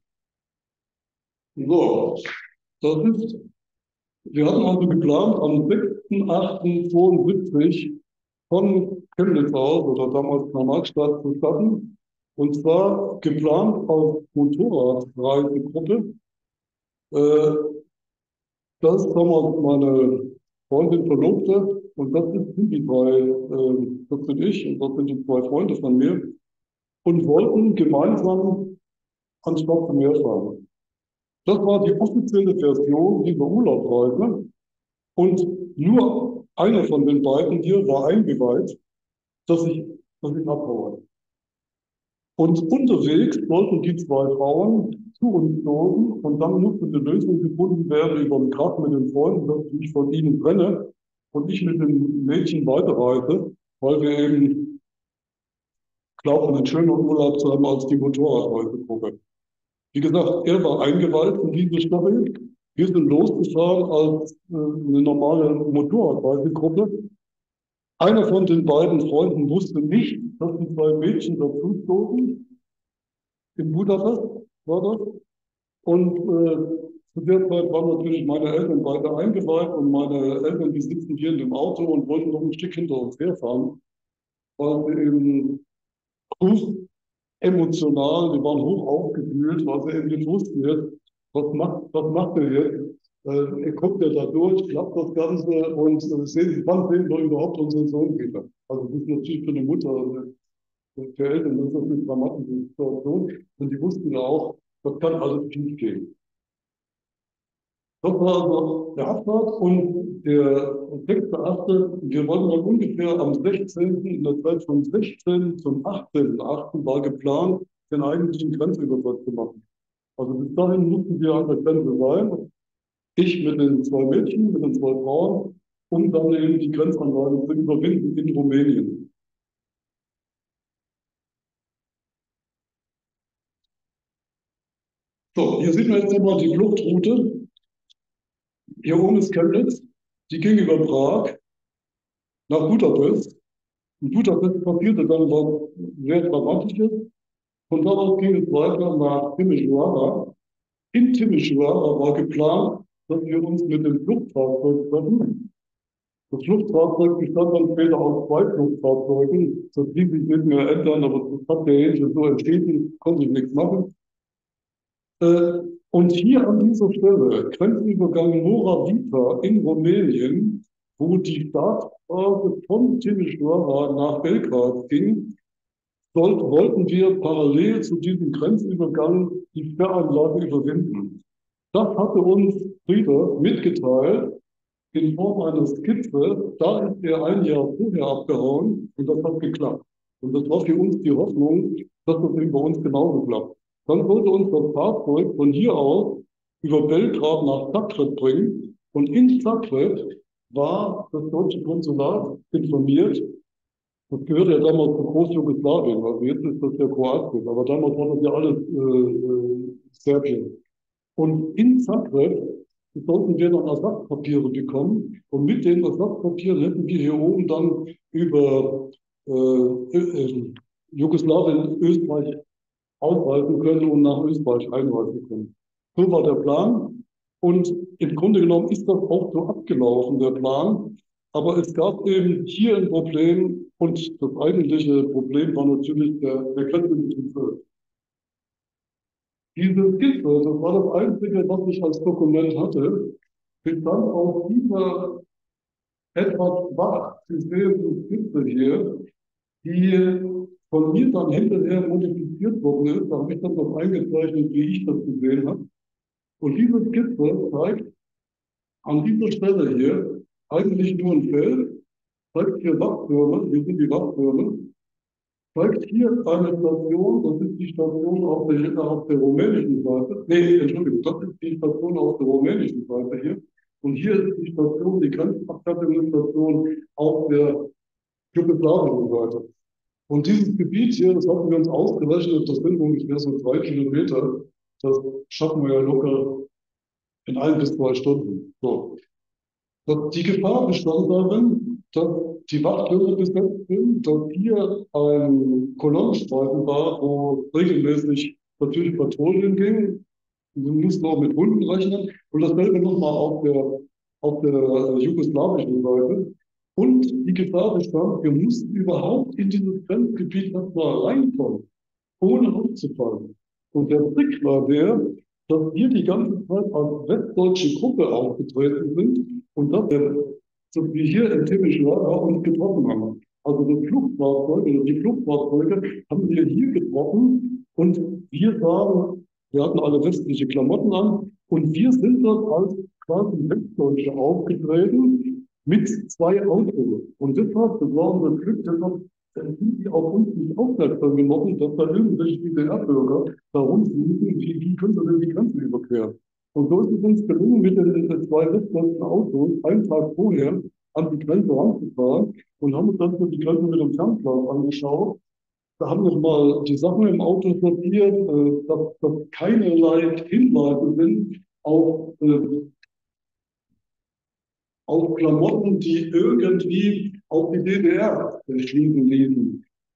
So, das ist, wir hatten also geplant, am sechsten achten zweiundsiebzig von Chemnitz aus oder damals Karl-Marx-Stadt zu starten. Und zwar geplant auf Motorradreisegruppe. Äh, das ist damals meine Freundin Verlobte und das sind die drei, äh, das bin ich und das sind die zwei Freunde von mir und wollten gemeinsam ans Schwarze Meer fahren. Das war die offizielle Version dieser Urlaubsreise. Und nur einer von den beiden hier war eingeweiht, dass ich, dass ich abhaue. Und unterwegs sollten die zwei Frauen zu uns losen und dann musste eine Lösung gefunden werden über den Krach mit den Freunden, dass ich mich von ihnen trenne und ich mit dem Mädchen weiterreise, weil wir eben glauben, einen schöneren Urlaub zu haben als die Motorradreisegruppe. Wie gesagt, er war eingeweiht in diese Story. Wir sind losgefahren als äh, eine normale Motorradreisegruppe. Einer von den beiden Freunden wusste nicht, dass die zwei Mädchen dazu zogen. In Budapest war das. Und äh, Zu der Zeit waren natürlich meine Eltern beide eingeweiht und meine Eltern, die sitzen hier in dem Auto und wollten noch ein Stück hinter uns herfahren, weil sie eben hoch emotional, die waren hoch aufgewühlt, weil sie eben nicht wussten jetzt, was macht, was macht er jetzt? Äh, er kommt ja da durch, klappt das Ganze und äh, sehen, wann sehen wir überhaupt unseren Sohn wieder? Also das ist natürlich für eine Mutter, äh, für Eltern, das ist eine dramatische Situation. Und die wussten ja auch, das kann alles schief gehen. Das war also der Abfahrt und der sechste achte. Wir wollen dann ungefähr am sechzehnten in der Zeit vom sechzehnten zum achtzehnten achten war geplant, den eigentlichen Grenzübertritt zu machen. Also bis dahin mussten wir an der Grenze sein. Ich mit den zwei Mädchen, mit den zwei Frauen, um dann eben die Grenzanlage zu überwinden in Rumänien. So, hier sieht man jetzt einmal die Fluchtroute. Hier oben ist Chemnitz. Die ging über Prag nach Budapest. In Budapest passierte dann was sehr Dramatisches. Von dort aus ging es weiter nach Timișoara. In Timișoara war geplant, dass wir uns mit dem Fluchtfahrzeug treffen. Das Fluchtfahrzeug bestand dann später aus zwei Fluchtfahrzeugen. Das ließ sich nicht mehr ändern, aber das hat der Händler so entschieden, konnte ich nichts machen. Äh, und hier an dieser Stelle, Grenzübergang Moravita in Rumänien, wo die Staatsstraße von Timișoara nach Belgrad ging, sollten, wollten wir parallel zu diesem Grenzübergang die Sperranlage überwinden. Das hatte uns Frieder mitgeteilt in Form einer Skizze. Da ist er ein Jahr vorher abgehauen und das hat geklappt. Und das war für uns die Hoffnung, dass das eben bei uns genauso klappt. Dann sollte uns das Fahrzeug von hier aus über Belgrad nach Zagreb bringen. Und in Zagreb war das deutsche Konsulat informiert. Das gehörte ja damals zu Großjugoslawien, also jetzt ist das ja Kroatien, aber damals war das ja alles äh, äh, Serbien. Und in Zagreb sollten wir dann Ersatzpapiere bekommen. Und mit den Ersatzpapieren hätten wir hier oben dann über äh, äh, Jugoslawien, Österreich ausreisen können und nach Österreich einreisen können. So war der Plan. Und im Grunde genommen ist das auch so abgelaufen, der Plan. Aber es gab eben hier ein Problem und das eigentliche Problem war natürlich der, der Grenzübertritt. Diese Skizze, das war das Einzige, was ich als Dokument hatte, bestand aus dieser etwas schwach gesehenen Skizze hier, die von mir dann hinterher modifiziert worden ist. Da habe ich das noch eingezeichnet, wie ich das gesehen habe. Und diese Skizze zeigt an dieser Stelle hier eigentlich nur ein Feld, zeigt hier Wachttürme, hier sind die Wachttürme, zeigt hier eine Station, das ist die Station auf der, auf der rumänischen Seite. Nee, Entschuldigung, das ist die Station auf der rumänischen Seite hier. Und hier ist die Station, die Grenzabfertigungsstation auf der jugoslawischen Seite. Und dieses Gebiet hier, das hatten wir uns ausgerechnet, das sind ungefähr so drei Kilometer. Das schaffen wir ja locker in ein bis zwei Stunden. So. Die Gefahr bestand darin, dass die Wachtürme besetzt sind, dass hier ein Kolonnenstreifen war, wo regelmäßig natürlich Patrouillen gingen. Wir mussten auch mit Hunden rechnen. Und dasselbe nochmal auf der, auf der jugoslawischen Seite. Und die Gefahr bestand, wir mussten überhaupt in dieses Grenzgebiet erstmal reinkommen, ohne aufzufallen. Und der Trick war der, dass wir die ganze Zeit als westdeutsche Gruppe aufgetreten sind und dass wir, so wie hier in Timișoara uns getroffen haben. Also das Fluchtfahrzeug oder die Fluchtfahrzeuge haben wir hier getroffen und wir waren, wir hatten alle westliche Klamotten an und wir sind dort als quasi Westdeutsche aufgetreten mit zwei Autos. Und deshalb, das war unser Glück, deshalb sind die auf uns nicht aufmerksam geworden, dass da irgendwelche D D R-Bürger da rumsuchen, wie, wie können sie denn die Grenze überqueren? Und so ist es uns gelungen, mit den zwei westdeutschen Autos einen Tag vorher an die Grenze ranzufahren und haben uns dann so die Grenze mit dem Fernglas angeschaut. Da haben wir mal die Sachen im Auto sortiert, äh, dass, dass keinerlei Hinweise sind auf äh, auf Klamotten, die irgendwie auf die D D R schließen ließen.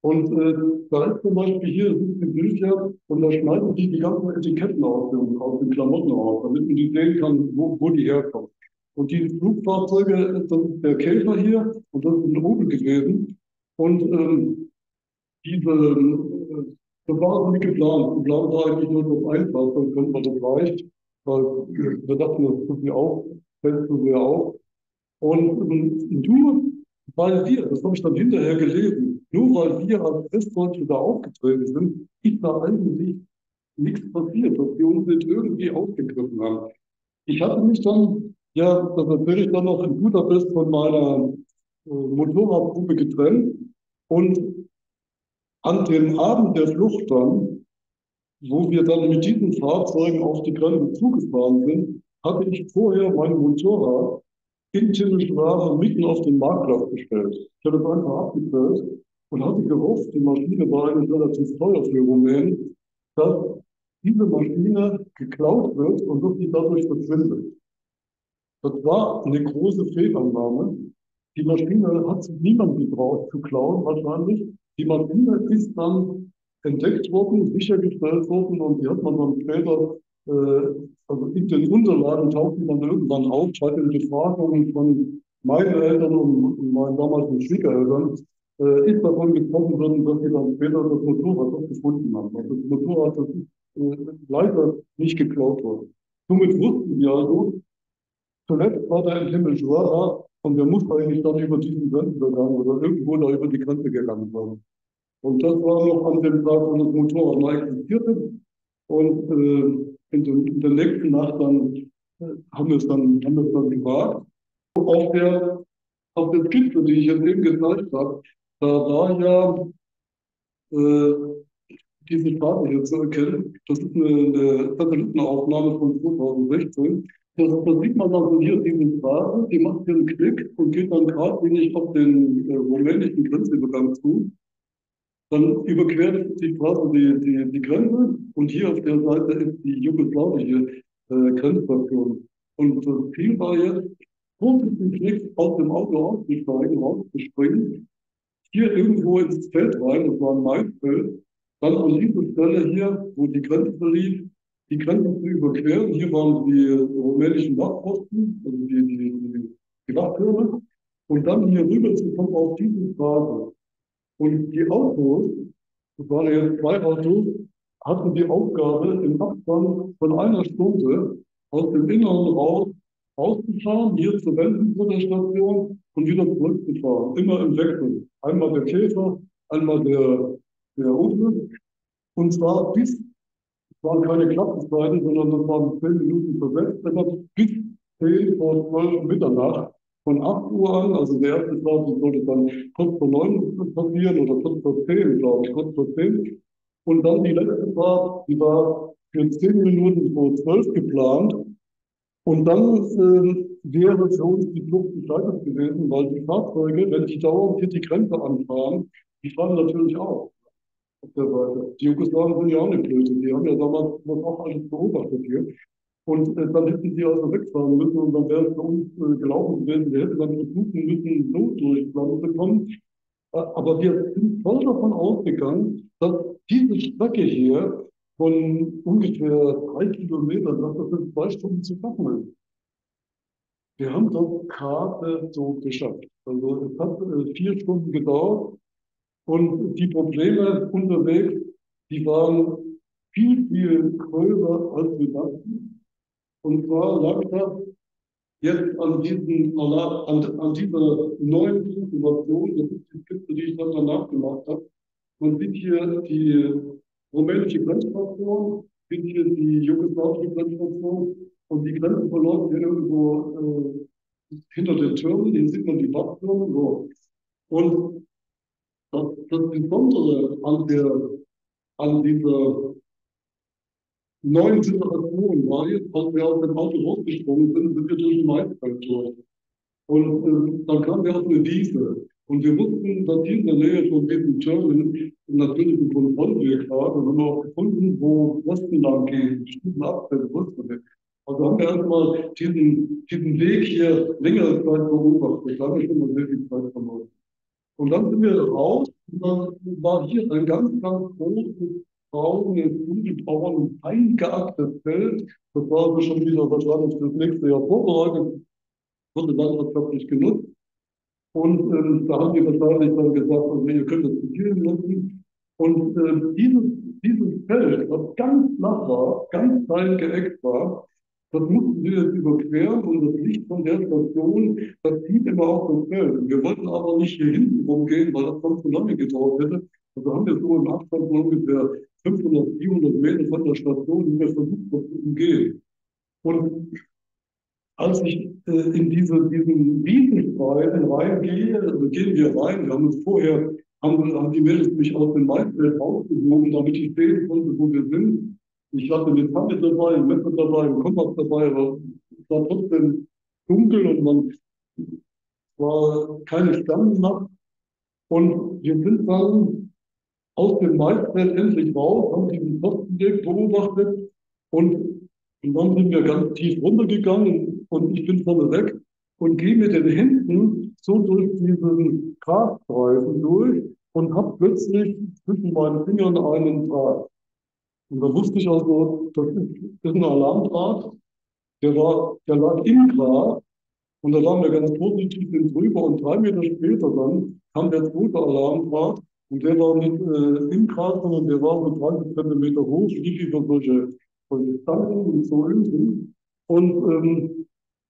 Und äh, da ist zum Beispiel hier sind die Bücher und da schneiden die die ganzen Etiketten aus den, aus den Klamotten aus, damit man die sehen kann, wo, wo die herkommen. Und die Flugfahrzeuge, das ist der Käfer hier und das ist ein Opel gewesen. Und ähm, diese, äh, das war also nicht geplant. Geplant war eigentlich nur das Einfahrzeug, könnte man das reicht, weil äh, wir dachten, das tut mir auch, fällt zu sehr auf. Und ähm, nur weil wir, das habe ich dann hinterher gelesen, nur weil wir als Westdeutsche da aufgetreten sind, ist da eigentlich nichts passiert, dass wir uns nicht irgendwie aufgegriffen haben. Ich hatte mich dann, ja, das erzähle ich dann noch in guter Frist von meiner äh, Motorradgruppe getrennt. Und an dem Abend der Flucht dann, wo wir dann mit diesen Fahrzeugen auf die Grenze zugefahren sind, hatte ich vorher mein Motorrad in Timmelstraße mitten auf den Marktplatz gestellt. Ich hatte es einfach abgestellt und hatte gehofft, die Maschine war eigentlich relativ teuer für Rumänen, dass diese Maschine geklaut wird und dass sie dadurch verschwindet. Das war eine große Fehlannahme. Die Maschine hat sich niemand getraut zu klauen, wahrscheinlich. Die Maschine ist dann entdeckt worden, sichergestellt worden und die hat man dann später, äh, also in den Unterlagen taucht die dann irgendwann auf, bei den Befragungen von meinen Eltern und meinen damaligen Schwiegereltern, äh, ist davon gesprochen worden, dass sie dann später das Motorrad auch gefunden haben. Also das Motorrad das ist äh, leider nicht geklaut worden. Somit wussten wir also, zuletzt war der im Himmel Joara und der muss eigentlich dann über diesen Grenzübergang oder irgendwo da über die Grenze gegangen sein. Und das war noch an dem Tag, wo das Motorrad neu existierte. Und äh, in, den, in der nächsten Nacht dann äh, haben wir es dann, haben wir es dann gewagt. Auf der, auf der Skizze, die ich jetzt eben gezeigt habe, da war ja äh, diese Straße hier zu erkennen. Das ist eine, eine Satellitenaufnahme von zweitausendsechzehn. Das, das sieht man dann so hier, diese Straße, die macht hier einen Klick und geht dann geradlinig auf den äh, rumänischen Grenzübergang zu. Dann überquert die Straße die, die, die Grenze und hier auf der Seite ist die jugoslawische äh, Grenzstation. Und das Ziel war jetzt, kurz im Knick aus dem Auto auszusteigen, rauszuspringen, hier irgendwo ins Feld rein, das war ein Maisfeld, dann an dieser Stelle hier, wo die Grenze lief, die Grenze zu überqueren. Hier waren die rumänischen Wachposten, also die, die, die, die Wachtürme, und dann hier rüber zu kommen auf diese Straße. Und die Autos, das waren jetzt zwei Autos, hatten die Aufgabe, im Abstand von einer Stunde aus dem Inneren raus auszufahren, hier zur Wendenbruderstation und wieder zurückzufahren. Immer im Wechsel. Einmal der Käfer, einmal der, der Opel. Und zwar bis, es waren keine Klappenzeiten, sondern das waren zehn Minuten versetzt, bis zehn vor zwölf Mitternacht. Von acht Uhr an, also der erste Tag, die sollte dann kurz vor neun passieren oder kurz vor zehn, glaube ich, kurz vor zehn. Und dann die letzte Fahrt, die war für zehn Minuten vor zwölf geplant. Und dann äh, wäre für uns die Flucht gescheitert gewesen, weil die Fahrzeuge, wenn die dauernd hier die Grenze anfahren, die fahren natürlich auch auf der Seite. Die Jugoslawen sind ja auch nicht blöd, die haben ja damals das auch alles beobachtet hier. Und äh, dann hätten sie also wegfahren müssen und dann wäre es für uns äh, gelaufen gewesen. Wir hätten dann versuchen müssen, so durchplanen zu kommen. Äh, aber wir sind voll davon ausgegangen, dass diese Strecke hier von ungefähr drei Kilometern, dass das in zwei Stunden zu schaffen ist. Wir haben das gerade so geschafft. Also es hat äh, vier Stunden gedauert und die Probleme unterwegs, die waren viel, viel größer als wir dachten. Und zwar lag das jetzt an, diesen, an, an dieser neuen Situation, das ist die Skizze, die ich dann danach gemacht habe. Man sieht hier die rumänische Grenzstation, sieht hier die jugoslawische Grenzstation und die Grenze verläuft hier irgendwo äh, hinter den Türmen, hier sieht man die Wachttürme. So. Und das, das Besondere an, der, an dieser neuen Situation war jetzt, als wir aus dem Auto rausgesprungen sind, sind wir durch den Maisfeld durch. Und äh, dann kamen wir auf eine Wiese. Und wir wussten, dass hier in der Nähe von diesen Türmen natürlich ein Kontrollweg war. Und haben wir auch gefunden, wo Posten lang gehen, bestimmten Abschnitte wussten wir. Also haben wir erstmal diesen, diesen Weg hier längere Zeit beobachtet. Da haben wir schon mal sehr viel Zeit verloren. Und dann sind wir raus und dann war hier ein ganz, ganz großes, braunes, dunkelbraun, eingeacktes Feld. Das war also schon wieder wahrscheinlich fürs nächste Jahr vorbereitet, wurde landwirtschaftlich genutzt. Und ähm, da haben die wahrscheinlich dann gesagt, also, ihr könnt das Profil nutzen. Und äh, dieses, dieses Feld, was ganz flach war, ganz klein geeckt war, das mussten wir jetzt überqueren und das Licht von der Station, das zieht immer auf das Feld. Wir wollten aber nicht hier hinten rumgehen, weil das sonst zu lange gedauert hätte. Also haben wir so im Abstand von ungefähr fünfhundert, vierhundert Meter von der Station, die wir versucht haben zu umgehen. Und als ich äh, in diese, diesen Wiesenstreifen reingehe, also gehen wir rein, wir haben uns vorher, haben, haben die Mädels mich aus dem Maisfeld rausgezogen, damit ich sehen konnte, wo wir sind. Ich hatte eine Pfanne dabei, ein Messer dabei, ein Kompass dabei, aber es war trotzdem dunkel und man war keine Sternennacht. Und wir sind dann aus dem Maisfeld endlich raus, haben diesen Pfostenweg beobachtet und, und dann sind wir ganz tief runtergegangen und ich bin vorne weg und gehe mit den Händen so durch diesen Grasstreifen durch und habe plötzlich zwischen meinen Fingern einen Draht. Und da wusste ich also, das ist, das ist ein Alarmdraht, der, war, der lag im Gras und da waren wir ganz positiv drüber und drei Meter später dann kam der zweite Alarmdraht und der war nicht äh, im Gras, sondern der war so dreißig Zentimeter hoch, lief über solche, solche Stangen und so Ösen. Und ähm,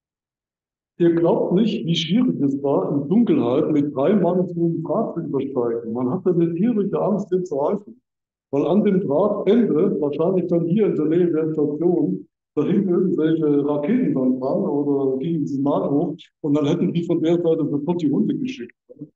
ihr glaubt nicht, wie schwierig es war, in Dunkelheit mit drei Mann so ein Draht zu übersteigen. Man hatte eine tierische Angst, den zu reißen. Weil an dem Drahtende, wahrscheinlich dann hier in der Nähe der Station, da hingen irgendwelche Raketen dann dran oder gingen sie mal hoch und dann hätten die von der Seite sofort die Hunde geschickt.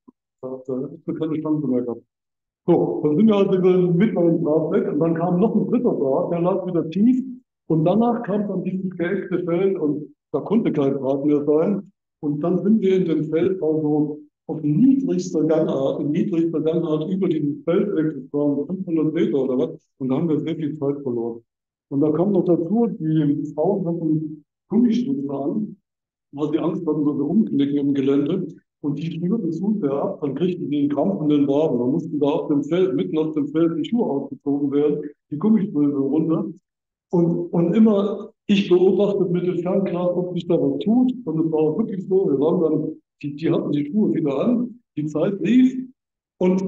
Da da hätte man keine Chance mehr gehabt. So, dann sind wir also über den mittleren Draht weg und dann kam noch ein dritter Draht, der lag wieder tief und danach kam dann dieses geeckte Feld und da konnte kein Draht mehr sein. Und dann sind wir in dem Feld also auf niedrigster Gangart, in niedrigster Gangart über dieses Feld weg, das waren fünfhundert Meter oder was, und da haben wir sehr viel Zeit verloren. Und da kam noch dazu, die Frauen hatten Gummistiefel an, weil sie Angst hatten, dass sie umknicken im Gelände. Und die schnürten zu sehr ab, dann kriegten die einen Krampf in den Waden. Dann mussten da auf dem Feld, mitten auf dem Feld, die Schuhe ausgezogen werden, die Gummistiefel runter. Und, und immer ich beobachtet mit dem Fernglas, ob sich da was tut. Und es war auch wirklich so. Wir waren dann, die, die hatten die Schuhe wieder an, die Zeit lief. Und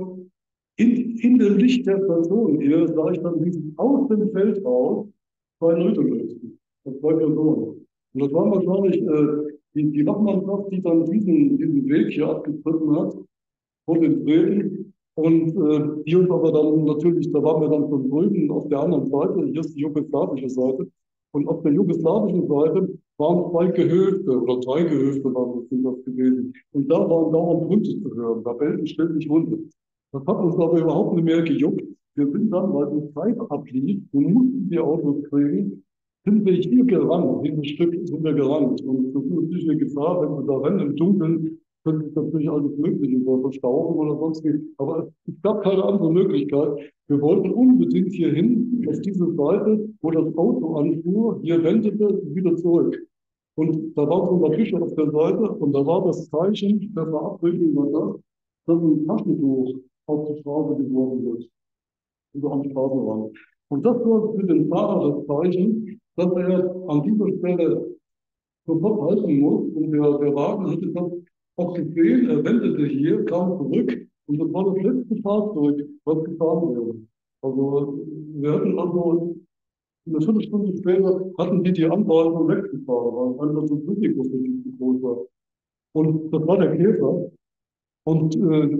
in, in dem Licht der Person hier sah ich dann diesen aus dem Feld raus zwei Leute lösen. Das zwei Personen. Und das waren wahrscheinlich äh, die, die Wachmannschaft, die dann diesen, diesen Weg hier abgetreten hat, vor den Tränen. Und äh, die uns aber dann natürlich, da waren wir dann von drüben auf der anderen Seite, hier ist die jugoslawische Seite. Und auf der jugoslawischen Seite waren zwei Gehöfte oder drei Gehöfte waren das, sind das gewesen. Und da waren dauernd Hunde zu hören, da bellten ständig Hunde. Das hat uns aber überhaupt nicht mehr gejuckt. Wir sind dann, weil die Zeit ablief, wir mussten die Autos kriegen, sind wir hier gerannt, dieses Stück sind wir gerannt. Und das ist natürlich eine Gefahr, wenn wir da rennen im Dunkeln, könnte es natürlich alles Mögliche so verstauchen oder sonst wie. Aber es gab keine andere Möglichkeit. Wir wollten unbedingt hier hin, auf diese Seite, wo das Auto anfuhr, hier wendete, wieder zurück. Und da war so eine Küche auf der Seite und da war das Zeichen der Verabredung, war das, dass ein Taschentuch auf die Straße geworfen wird, über am Straßenrand. Und das war für den Fahrer das Zeichen, dass er an dieser Stelle sofort halten muss. Und der, der Wagen hatte das auch gesehen, er wendete hier, kam zurück und das war das letzte Fahrzeug, was gefahren wurde. Also wir hatten also eine Viertelstunde später hatten die die Anweisung weggefahren, weil einfach das Risiko für die zu groß war. Und das war der Käfer. Und äh,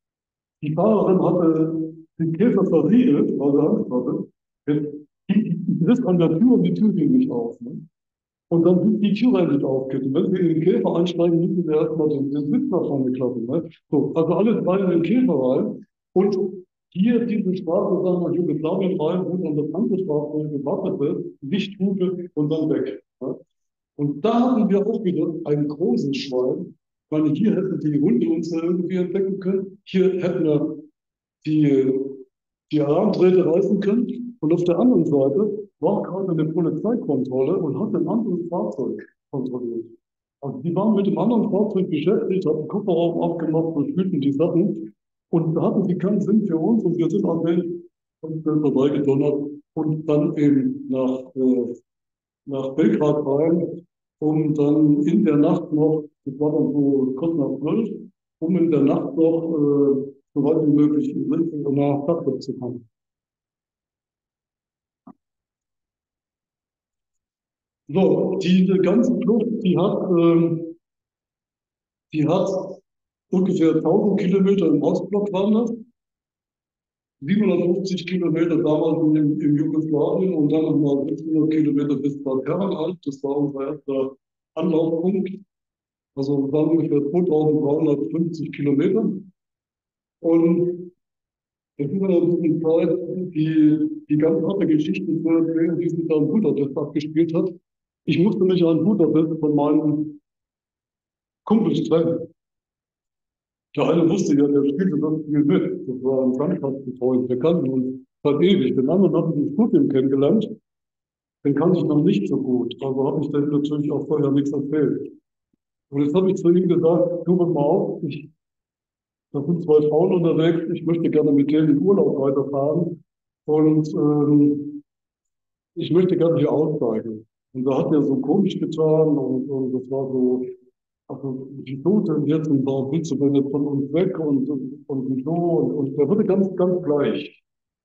die Fahrerin hatte den Käfer verriegelt, weil sie Angst hatte. Jetzt, die, die riss an der Tür und die Tür ging nicht auf. Ne? Und dann sind die Tür endlich aufgeht. Und wenn wir in den Käfer einsteigen, müssen wir erstmal den, den Sitz nach vorne klappen. Ne? So, also alles rein in den Käfer rein. Und hier diese Straße dann nach Jugoslawien rein, wo dann das andere Straße gewartete, Lichthupe und dann weg. Ne? Und da hatten wir auch wieder ein großes Schwein. Ich meine, hier hätten die Hunde uns ja irgendwie entdecken können. Hier hätten wir die, die Alarmdrähte reißen können. Und auf der anderen Seite war gerade eine Polizeikontrolle und hat ein anderes Fahrzeug kontrolliert. Also die waren mit dem anderen Fahrzeug beschäftigt, hatten den Kofferraum aufgemacht und spülten die Sachen. Und da hatten sie keinen Sinn für uns und wir sind an den vorbeigedonnert und dann eben nach, äh, nach Belgrad rein, um dann in der Nacht noch, das war dann so kurz nach zwölf, um in der Nacht noch äh, so weit wie möglich nach Bagdad zu kommen. So, diese ganze Flucht, die hat, ähm, die hat ungefähr tausend Kilometer im Ostblock waren das, siebenhundertfünfzig Kilometer damals in, in Jugoslawien und dann nochmal sechshundert Kilometer bis Bad Herrenalb. Das war unser erster Anlaufpunkt. Also es waren ungefähr zweitausenddreihundertfünfzig Kilometer. Und es ist eine gute Zeit, die, die ganz harte Geschichte zu erzählen, wie sich da in Budapest abgespielt hat. Ich musste mich an Budapest von meinen Kumpels trennen. Der eine wusste ja, der spielte das Spiel mit. Das war ein Mannschaftsbetreuung. Wir kannten uns seit ewig. Den anderen habe ich im Studium kennengelernt. Den kannte ich noch nicht so gut. Also habe ich dem natürlich auch vorher nichts erzählt. Und jetzt habe ich zu ihm gesagt, du pass mal auf, ich, da sind zwei Frauen unterwegs, ich möchte gerne mit denen in Urlaub weiterfahren. Und ähm, ich möchte gerne hier aussteigen. Und da hat er so komisch getan und, und das war so, also wieso denn jetzt und warum willst du denn jetzt von uns weg und, und, und wieso? Und, und der wurde ganz, ganz gleich.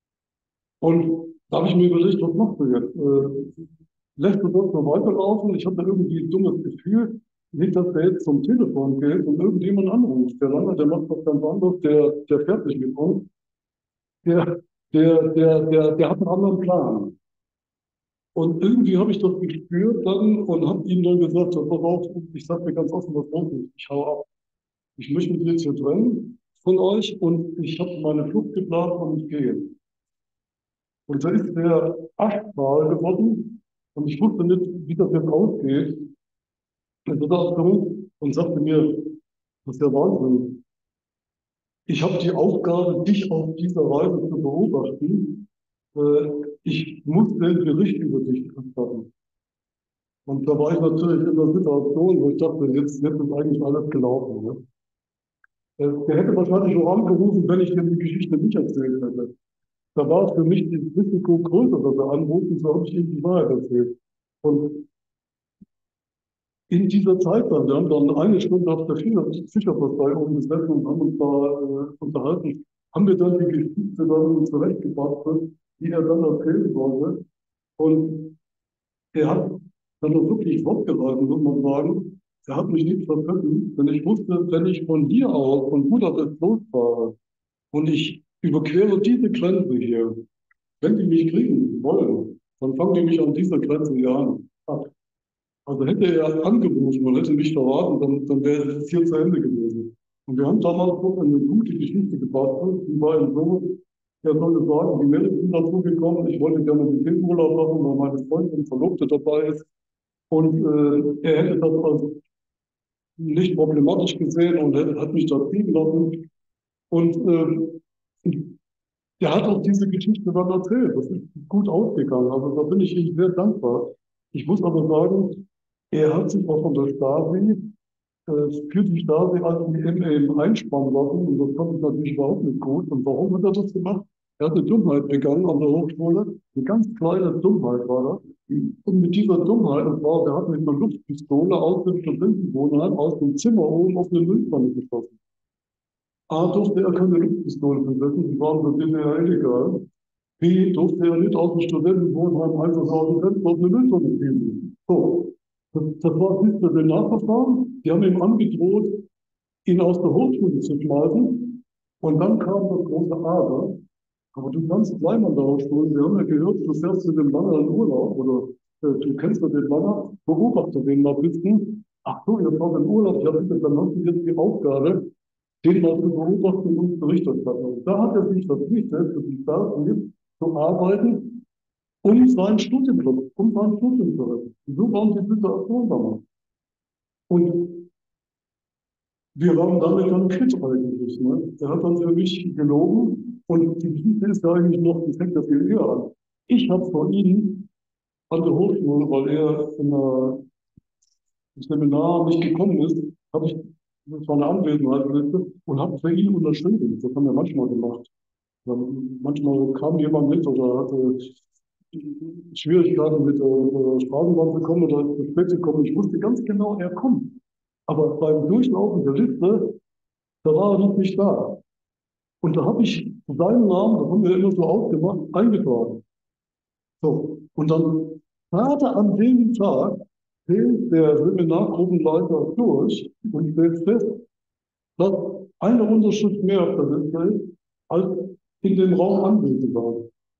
Und da habe ich mir überlegt, was machst du jetzt? Äh, lässt du das noch weiterlaufen? Ich hatte irgendwie ein dummes Gefühl, nicht, dass der jetzt zum Telefon geht und irgendjemand anruft. Der Lange, der macht was ganz anderes, der, der fährt nicht mit uns. Der, der, der, der, der hat einen anderen Plan. Und irgendwie habe ich das gespürt dann und habe ihm dann gesagt, so, pass auf, ich sage mir ganz offen, was los ist. Ich hau ab. Ich möchte mich jetzt hier trennen von euch und ich habe meine Flucht geplant und ich gehe. Und da ist der achtmal geworden und ich wusste nicht, wie das jetzt ausgeht. Und er saß da und sagte mir, das ist ja Wahnsinn. Ich habe die Aufgabe, dich auf dieser Reise zu beobachten. Äh, ich muss den Bericht über dich erstatten. Und da war ich natürlich in der Situation, wo ich dachte, jetzt, jetzt ist eigentlich alles gelaufen. Ne? Der, der hätte wahrscheinlich auch angerufen, wenn ich ihm die Geschichte nicht erzählt hätte. Da war es für mich das Risiko größer, dass er anruft, und so habe ich ihm die Wahrheit erzählt. Und in dieser Zeit dann, wir haben dann eine Stunde auf der Fischerpartei oben gesessen und haben uns da äh, unterhalten, haben wir dann die Geschichte dann zurechtgebastelt, die er dann erzählen wollte. Und er hat dann auch wirklich Wort gehalten, muss man sagen. Er hat mich nicht vergessen, denn ich wusste, wenn ich von hier aus, von Budapest losfahre und ich überquere diese Grenze hier, wenn die mich kriegen wollen, dann fangen die mich an dieser Grenze hier an. Ab. Also hätte er angerufen und hätte mich verraten, dann, dann wäre es hier zu Ende gewesen. Und wir haben damals noch eine gute Geschichte gebastelt, die war ihm so, er sollte sagen, die Mädels sind dazu gekommen, ich wollte gerne mit dem Urlaub machen, weil meine Freundin Verlobte dabei ist. Und äh, er hätte das als nicht problematisch gesehen und hätte, hat mich da ziehen lassen. Und ähm, der hat auch diese Geschichte dann erzählt. Das ist gut ausgegangen. Also da bin ich ihm sehr dankbar. Ich muss aber sagen, er hat sich auch von der Stasi, äh, für die Stasi als I M eben einspannen lassen. Und das fand ich natürlich überhaupt nicht gut. Und warum hat er das gemacht? Er hat eine Dummheit begangen an der Hochschule. Eine ganz kleine Dummheit war das. Und mit dieser Dummheit, und zwar, er hat mit einer Luftpistole aus dem Studentenwohnheim, aus dem Zimmer oben auf eine Mülltonne geschossen. A, durfte er keine Luftpistole verwenden, die waren für den ja illegal. B, durfte er nicht aus dem Studentenwohnheim einfach aus dem Fenster auf eine Mülltonne schießen. So, das, das war das Disziplinarverfahren. Die haben ihm angedroht, ihn aus der Hochschule zu schmeißen. Und dann kam das große Aber. Aber du kannst bleiben an der Hochschule. Wir haben ja gehört, du fährst zu dem Mann in Urlaub oder äh, du kennst ja den Mann, beobachte den mal ein bisschen. Ach so, ihr fahrt in Urlaub, ja bitte, dann hast du jetzt die Aufgabe, den mal zu beobachten und Bericht erstatten. Und da hat er sich verpflichtet, für die Stasi zu arbeiten, um seinen Studienplatz, um seinen Studium zu retten. So waren die Situation damals. Und wir waren damit dann quitt eigentlich. Ne? Er hat dann für mich gelogen und die Geschichte ist ja eigentlich noch, die fängt ja viel eher an. Ich habe vor ihm an der Hochschule, weil er in einer das Seminar nicht gekommen ist, habe ich, das war eine Anwesenheitsliste und habe für ihn unterschrieben. Das haben wir manchmal gemacht. Ja, manchmal kam jemand mit oder hatte Schwierigkeiten mit der, der Straßenbahn zu kommen oder ist zu spät gekommen. Ich wusste ganz genau, er kommt. Aber beim Durchlaufen der Liste, da war er noch nicht da. Und da habe ich seinen Namen, das haben wir immer so ausgemacht, eingetragen. So. Und dann gerade an dem Tag zählt der Seminargruppenleiter durch und stellt fest, dass eine Unterschrift mehr auf der Liste ist, als in dem Raum anwesend war.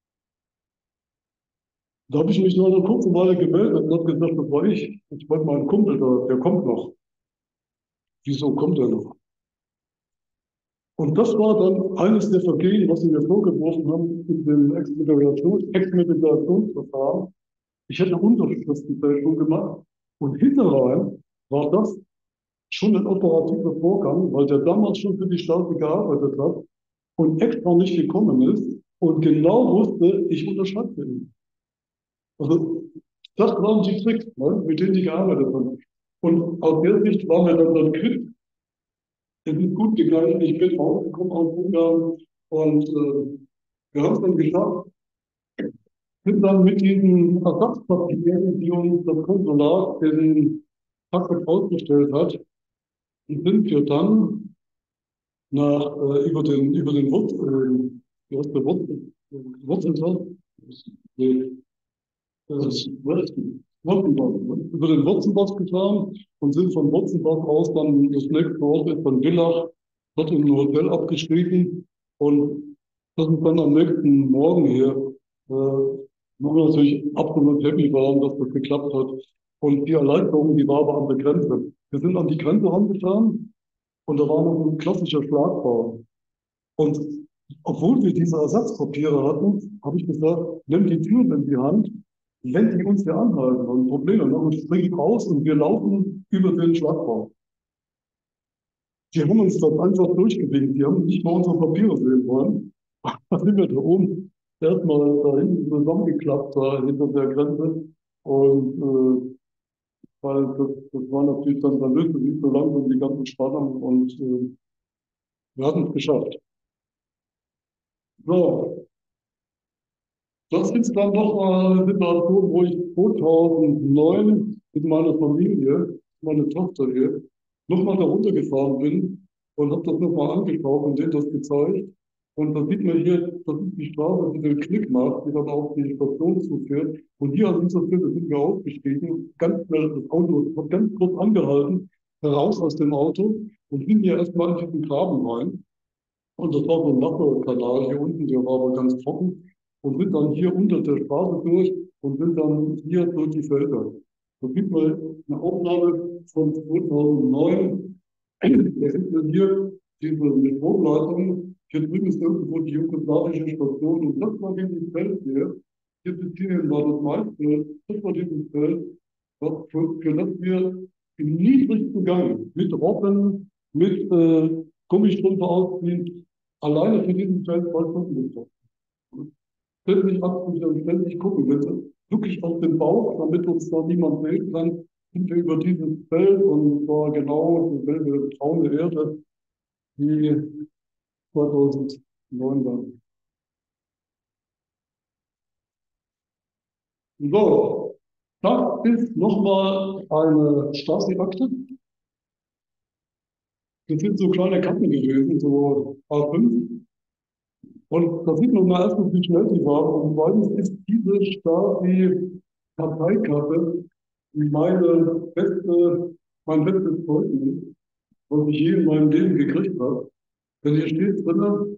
Da habe ich mich nach einer kurzen Weile gemeldet und habe gesagt, das war ich. Ich wollte meinen Kumpel da, der kommt noch. Wieso kommt er noch? Und das war dann eines der Vergehen, was sie mir vorgeworfen haben in dem Exmigrations- Exmigrationsverfahren. Ich hätte Unterschriftenfälschung gemacht und hinterher war das schon ein operativer Vorgang, weil der damals schon für die Stasi gearbeitet hat und extra nicht gekommen ist und genau wusste, ich unterschreibe ihn. Also das waren die Tricks, ne, mit denen die gearbeitet haben. Und aus der Sicht waren wir dann dann quitt. Es ist gut gegangen. Ich bin rausgekommen aus Ungarn und äh, wir haben es dann geschafft, sind dann mit diesen Ersatzpapieren, die uns das Konsulat in Frankfurt ausgestellt hat, sind wir dann nach, äh, über den, über den Wurz, äh, wie heißt der Wurz, Wurzeltag? Nee, das ist Wurzelbach, ne? Über den Wurzelbach gefahren und sind von Wurzelbach aus dann das nächste Ort ist dann Villach, dort in ein Hotel abgestiegen und das ist dann am nächsten Morgen hier, äh, wo wir natürlich absolut happy waren, dass das geklappt hat. Und die Erleichterung, die war aber an der Grenze. Wir sind an die Grenze rangefahren und da war noch ein klassischer Schlagbaum. Und obwohl wir diese Ersatzpapiere hatten, habe ich gesagt, nimm die Türen in die Hand, wenn die uns hier anhalten und Probleme machen, springen raus und wir laufen über den Schlagbaum. Die haben uns das einfach durchgewinkt, die haben nicht mal unsere Papiere sehen wollen. Da sind wir da oben erstmal da hinten zusammengeklappt, da hinter der Grenze. Und äh, weil das, das war natürlich dann, dann löste sich so langsam die ganze Spannung und äh, wir hatten es geschafft. So, das ist dann noch mal eine Situation, wo ich zweitausendneun mit meiner Familie, meine Tochter hier, nochmal da runtergefahren bin und habe das nochmal angeschaut und denen das gezeigt. Und da sieht man hier, das ist die Straße, die den Knick macht, die dann auf die Station zuführt. Und hier an dieser Stelle sind wir ausgestiegen, ganz schnell das Auto, hat ganz kurz angehalten, heraus aus dem Auto und sind hier erstmal in diesen Graben rein. Und das war so ein Wasserkanal hier unten, der war aber ganz trocken und sind dann hier unter der Straße durch und sind dann hier durch die Felder. Da sieht man eine Aufnahme von zweitausendneun. Da sieht man hier diese Stromleitung. Hier drüben ist irgendwo die jugoslawische Station und das war dieses Feld hier. Hier bis hierhin war das meiste. Das war dieses Feld, was für, für das wir im niedrigsten Gang mit Robben, mit äh, Gummistrümpfe ausziehen, alleine für diesen Feld zwei Stunden gebraucht. Ständig absichern, ständig gucken, bitte. Wirklich auf den Bauch, damit uns da niemand sehen kann, sind wir über dieses Feld und zwar genau dieselbe braune Erde wie zweitausendneun dann. So, das ist nochmal eine Stasi-Akte. Das sind so kleine Karten gewesen, so A fünf. Und da sieht man mal erstens, wie schnell die waren. Und zweitens ist diese Stasi-Parteikarte meine beste, mein bestes Zeugnis, was ich je in meinem Leben gekriegt habe. Denn hier steht drin,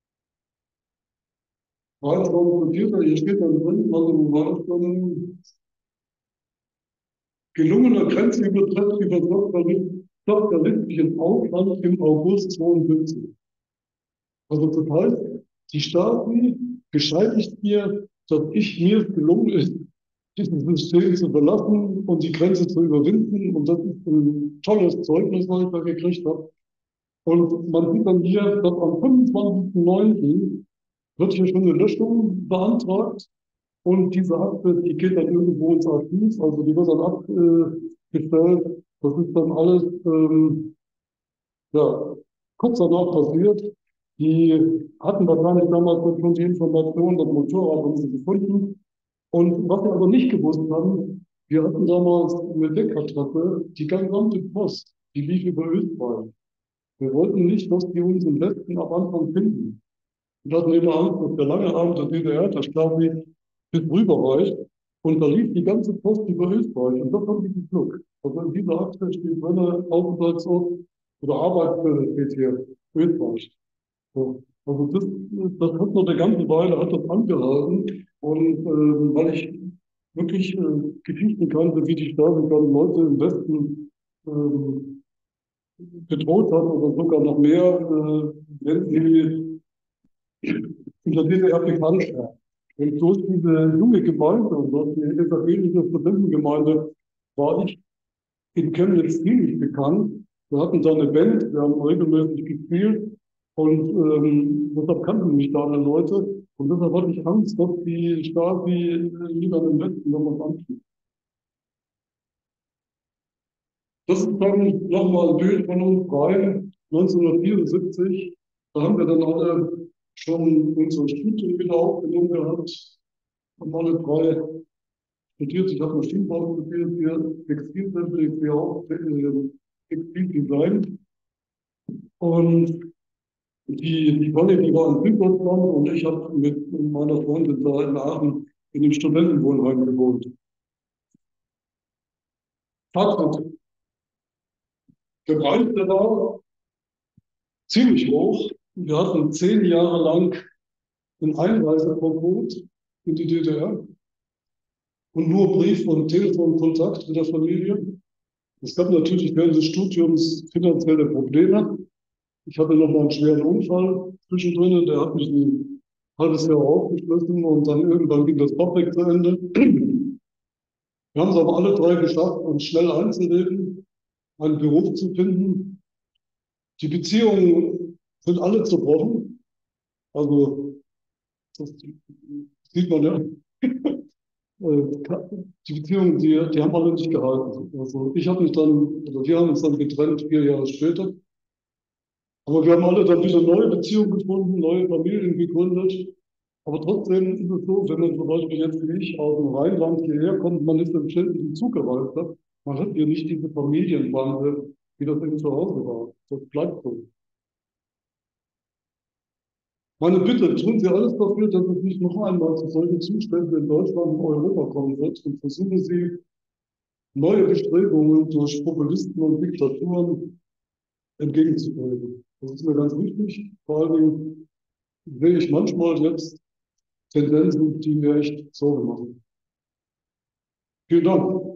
Wahltraumcomputer, hier steht dann drin, also war es dann gelungener Grenzübertritt über sozialistisches Ausland im August zweiundfünfzig. Also das heißt, die Stasi bescheinigt mir, dass ich mir es gelungen ist, dieses System zu verlassen und die Grenze zu überwinden. Und das ist ein tolles Zeugnis, was ich da gekriegt habe. Und man sieht dann hier, dass am fünfundzwanzigsten neunten wird hier schon eine Löschung beantragt. Und diese Akte, die geht dann irgendwo ins Archiv, also die wird dann abgelegt gestellt. Das ist dann alles ähm, ja, kurz danach passiert. Die hatten wahrscheinlich damals schon die Information, das Motorrad haben sie gefunden. Und was wir aber nicht gewusst haben, wir hatten damals eine Deckadresse, die gesamte Post, die lief über Österreich. Wir wollten nicht, dass die uns im Westen am Anfang finden. Wir hatten immer Angst, dass der lange Arm der D D R, der Stasi, bis rüber reicht. Und da lief die ganze Post über Österreich. Und das haben die geschluckt. Also in dieser Akte steht drin, Aufenthaltsort oder Arbeitsstelle steht hier, Österreich. So. Also das, das hat noch eine ganze Weile, hat das angehalten. Und äh, weil ich wirklich äh, Geschichten kannte, wie die Stasi dann Leute im Westen ähm, bedroht hat oder sogar noch mehr, äh, wenn sie in der D D R bekannt war. Und durch diese junge Gemeinde und durch die evangelische Studentengemeinde war ich in Chemnitz ziemlich bekannt. Wir hatten da eine Band, wir haben regelmäßig gespielt und ähm, deshalb kannten mich da alle Leute. Und deshalb hatte ich Angst, dass die Stasi wieder im Westen noch was anzieht. Das ist dann nochmal ein Bild von uns rein, neunzehnhundertvierundsiebzig. Da haben wir dann alle schon unser Studium wieder aufgenommen gehabt, haben alle drei studiert. Ich habe Maschinenbau studiert, hier Textiltechnik, hier auch äh, Textildesign. Und die, die Conny, die war in Süddeutschland und ich habe mit meiner Freundin da in Aachen in dem Studentenwohnheim gewohnt. Fazit, der Preis, der war ziemlich hoch. Wir hatten zehn Jahre lang ein Einreiseverbot in die D D R und nur Brief- und Telefonkontakt mit der Familie. Es gab natürlich während des Studiums finanzielle Probleme. Ich hatte noch mal einen schweren Unfall zwischendrin, der hat mich ein halbes Jahr aufgeschmissen und dann irgendwann ging das Jobweg zu Ende. Wir haben es aber alle drei geschafft, uns schnell einzuleben, einen Beruf zu finden. Die Beziehungen sind alle zerbrochen. Also, das sieht man ja. Die Beziehungen, die, die haben alle nicht gehalten. Also, ich habe mich dann, oder wir haben uns dann getrennt, vier Jahre später. Aber wir haben alle dann wieder neue Beziehungen gefunden, neue Familien gegründet. Aber trotzdem ist es so, wenn man zum Beispiel jetzt wie ich aus dem Rheinland hierher kommt, man ist im schildlichen zugereist, man hat hier nicht diese Familienbande, wie das eben zu Hause war. Das bleibt so. Meine Bitte, tun Sie alles dafür, dass es nicht noch einmal zu solchen Zuständen in Deutschland und Europa kommen wird und versuchen Sie, neue Bestrebungen durch Populisten und Diktaturen entgegenzutreten. Das ist mir ganz wichtig. Vor allen Dingen sehe ich manchmal jetzt Tendenzen, die mir echt Sorge machen. Vielen Dank.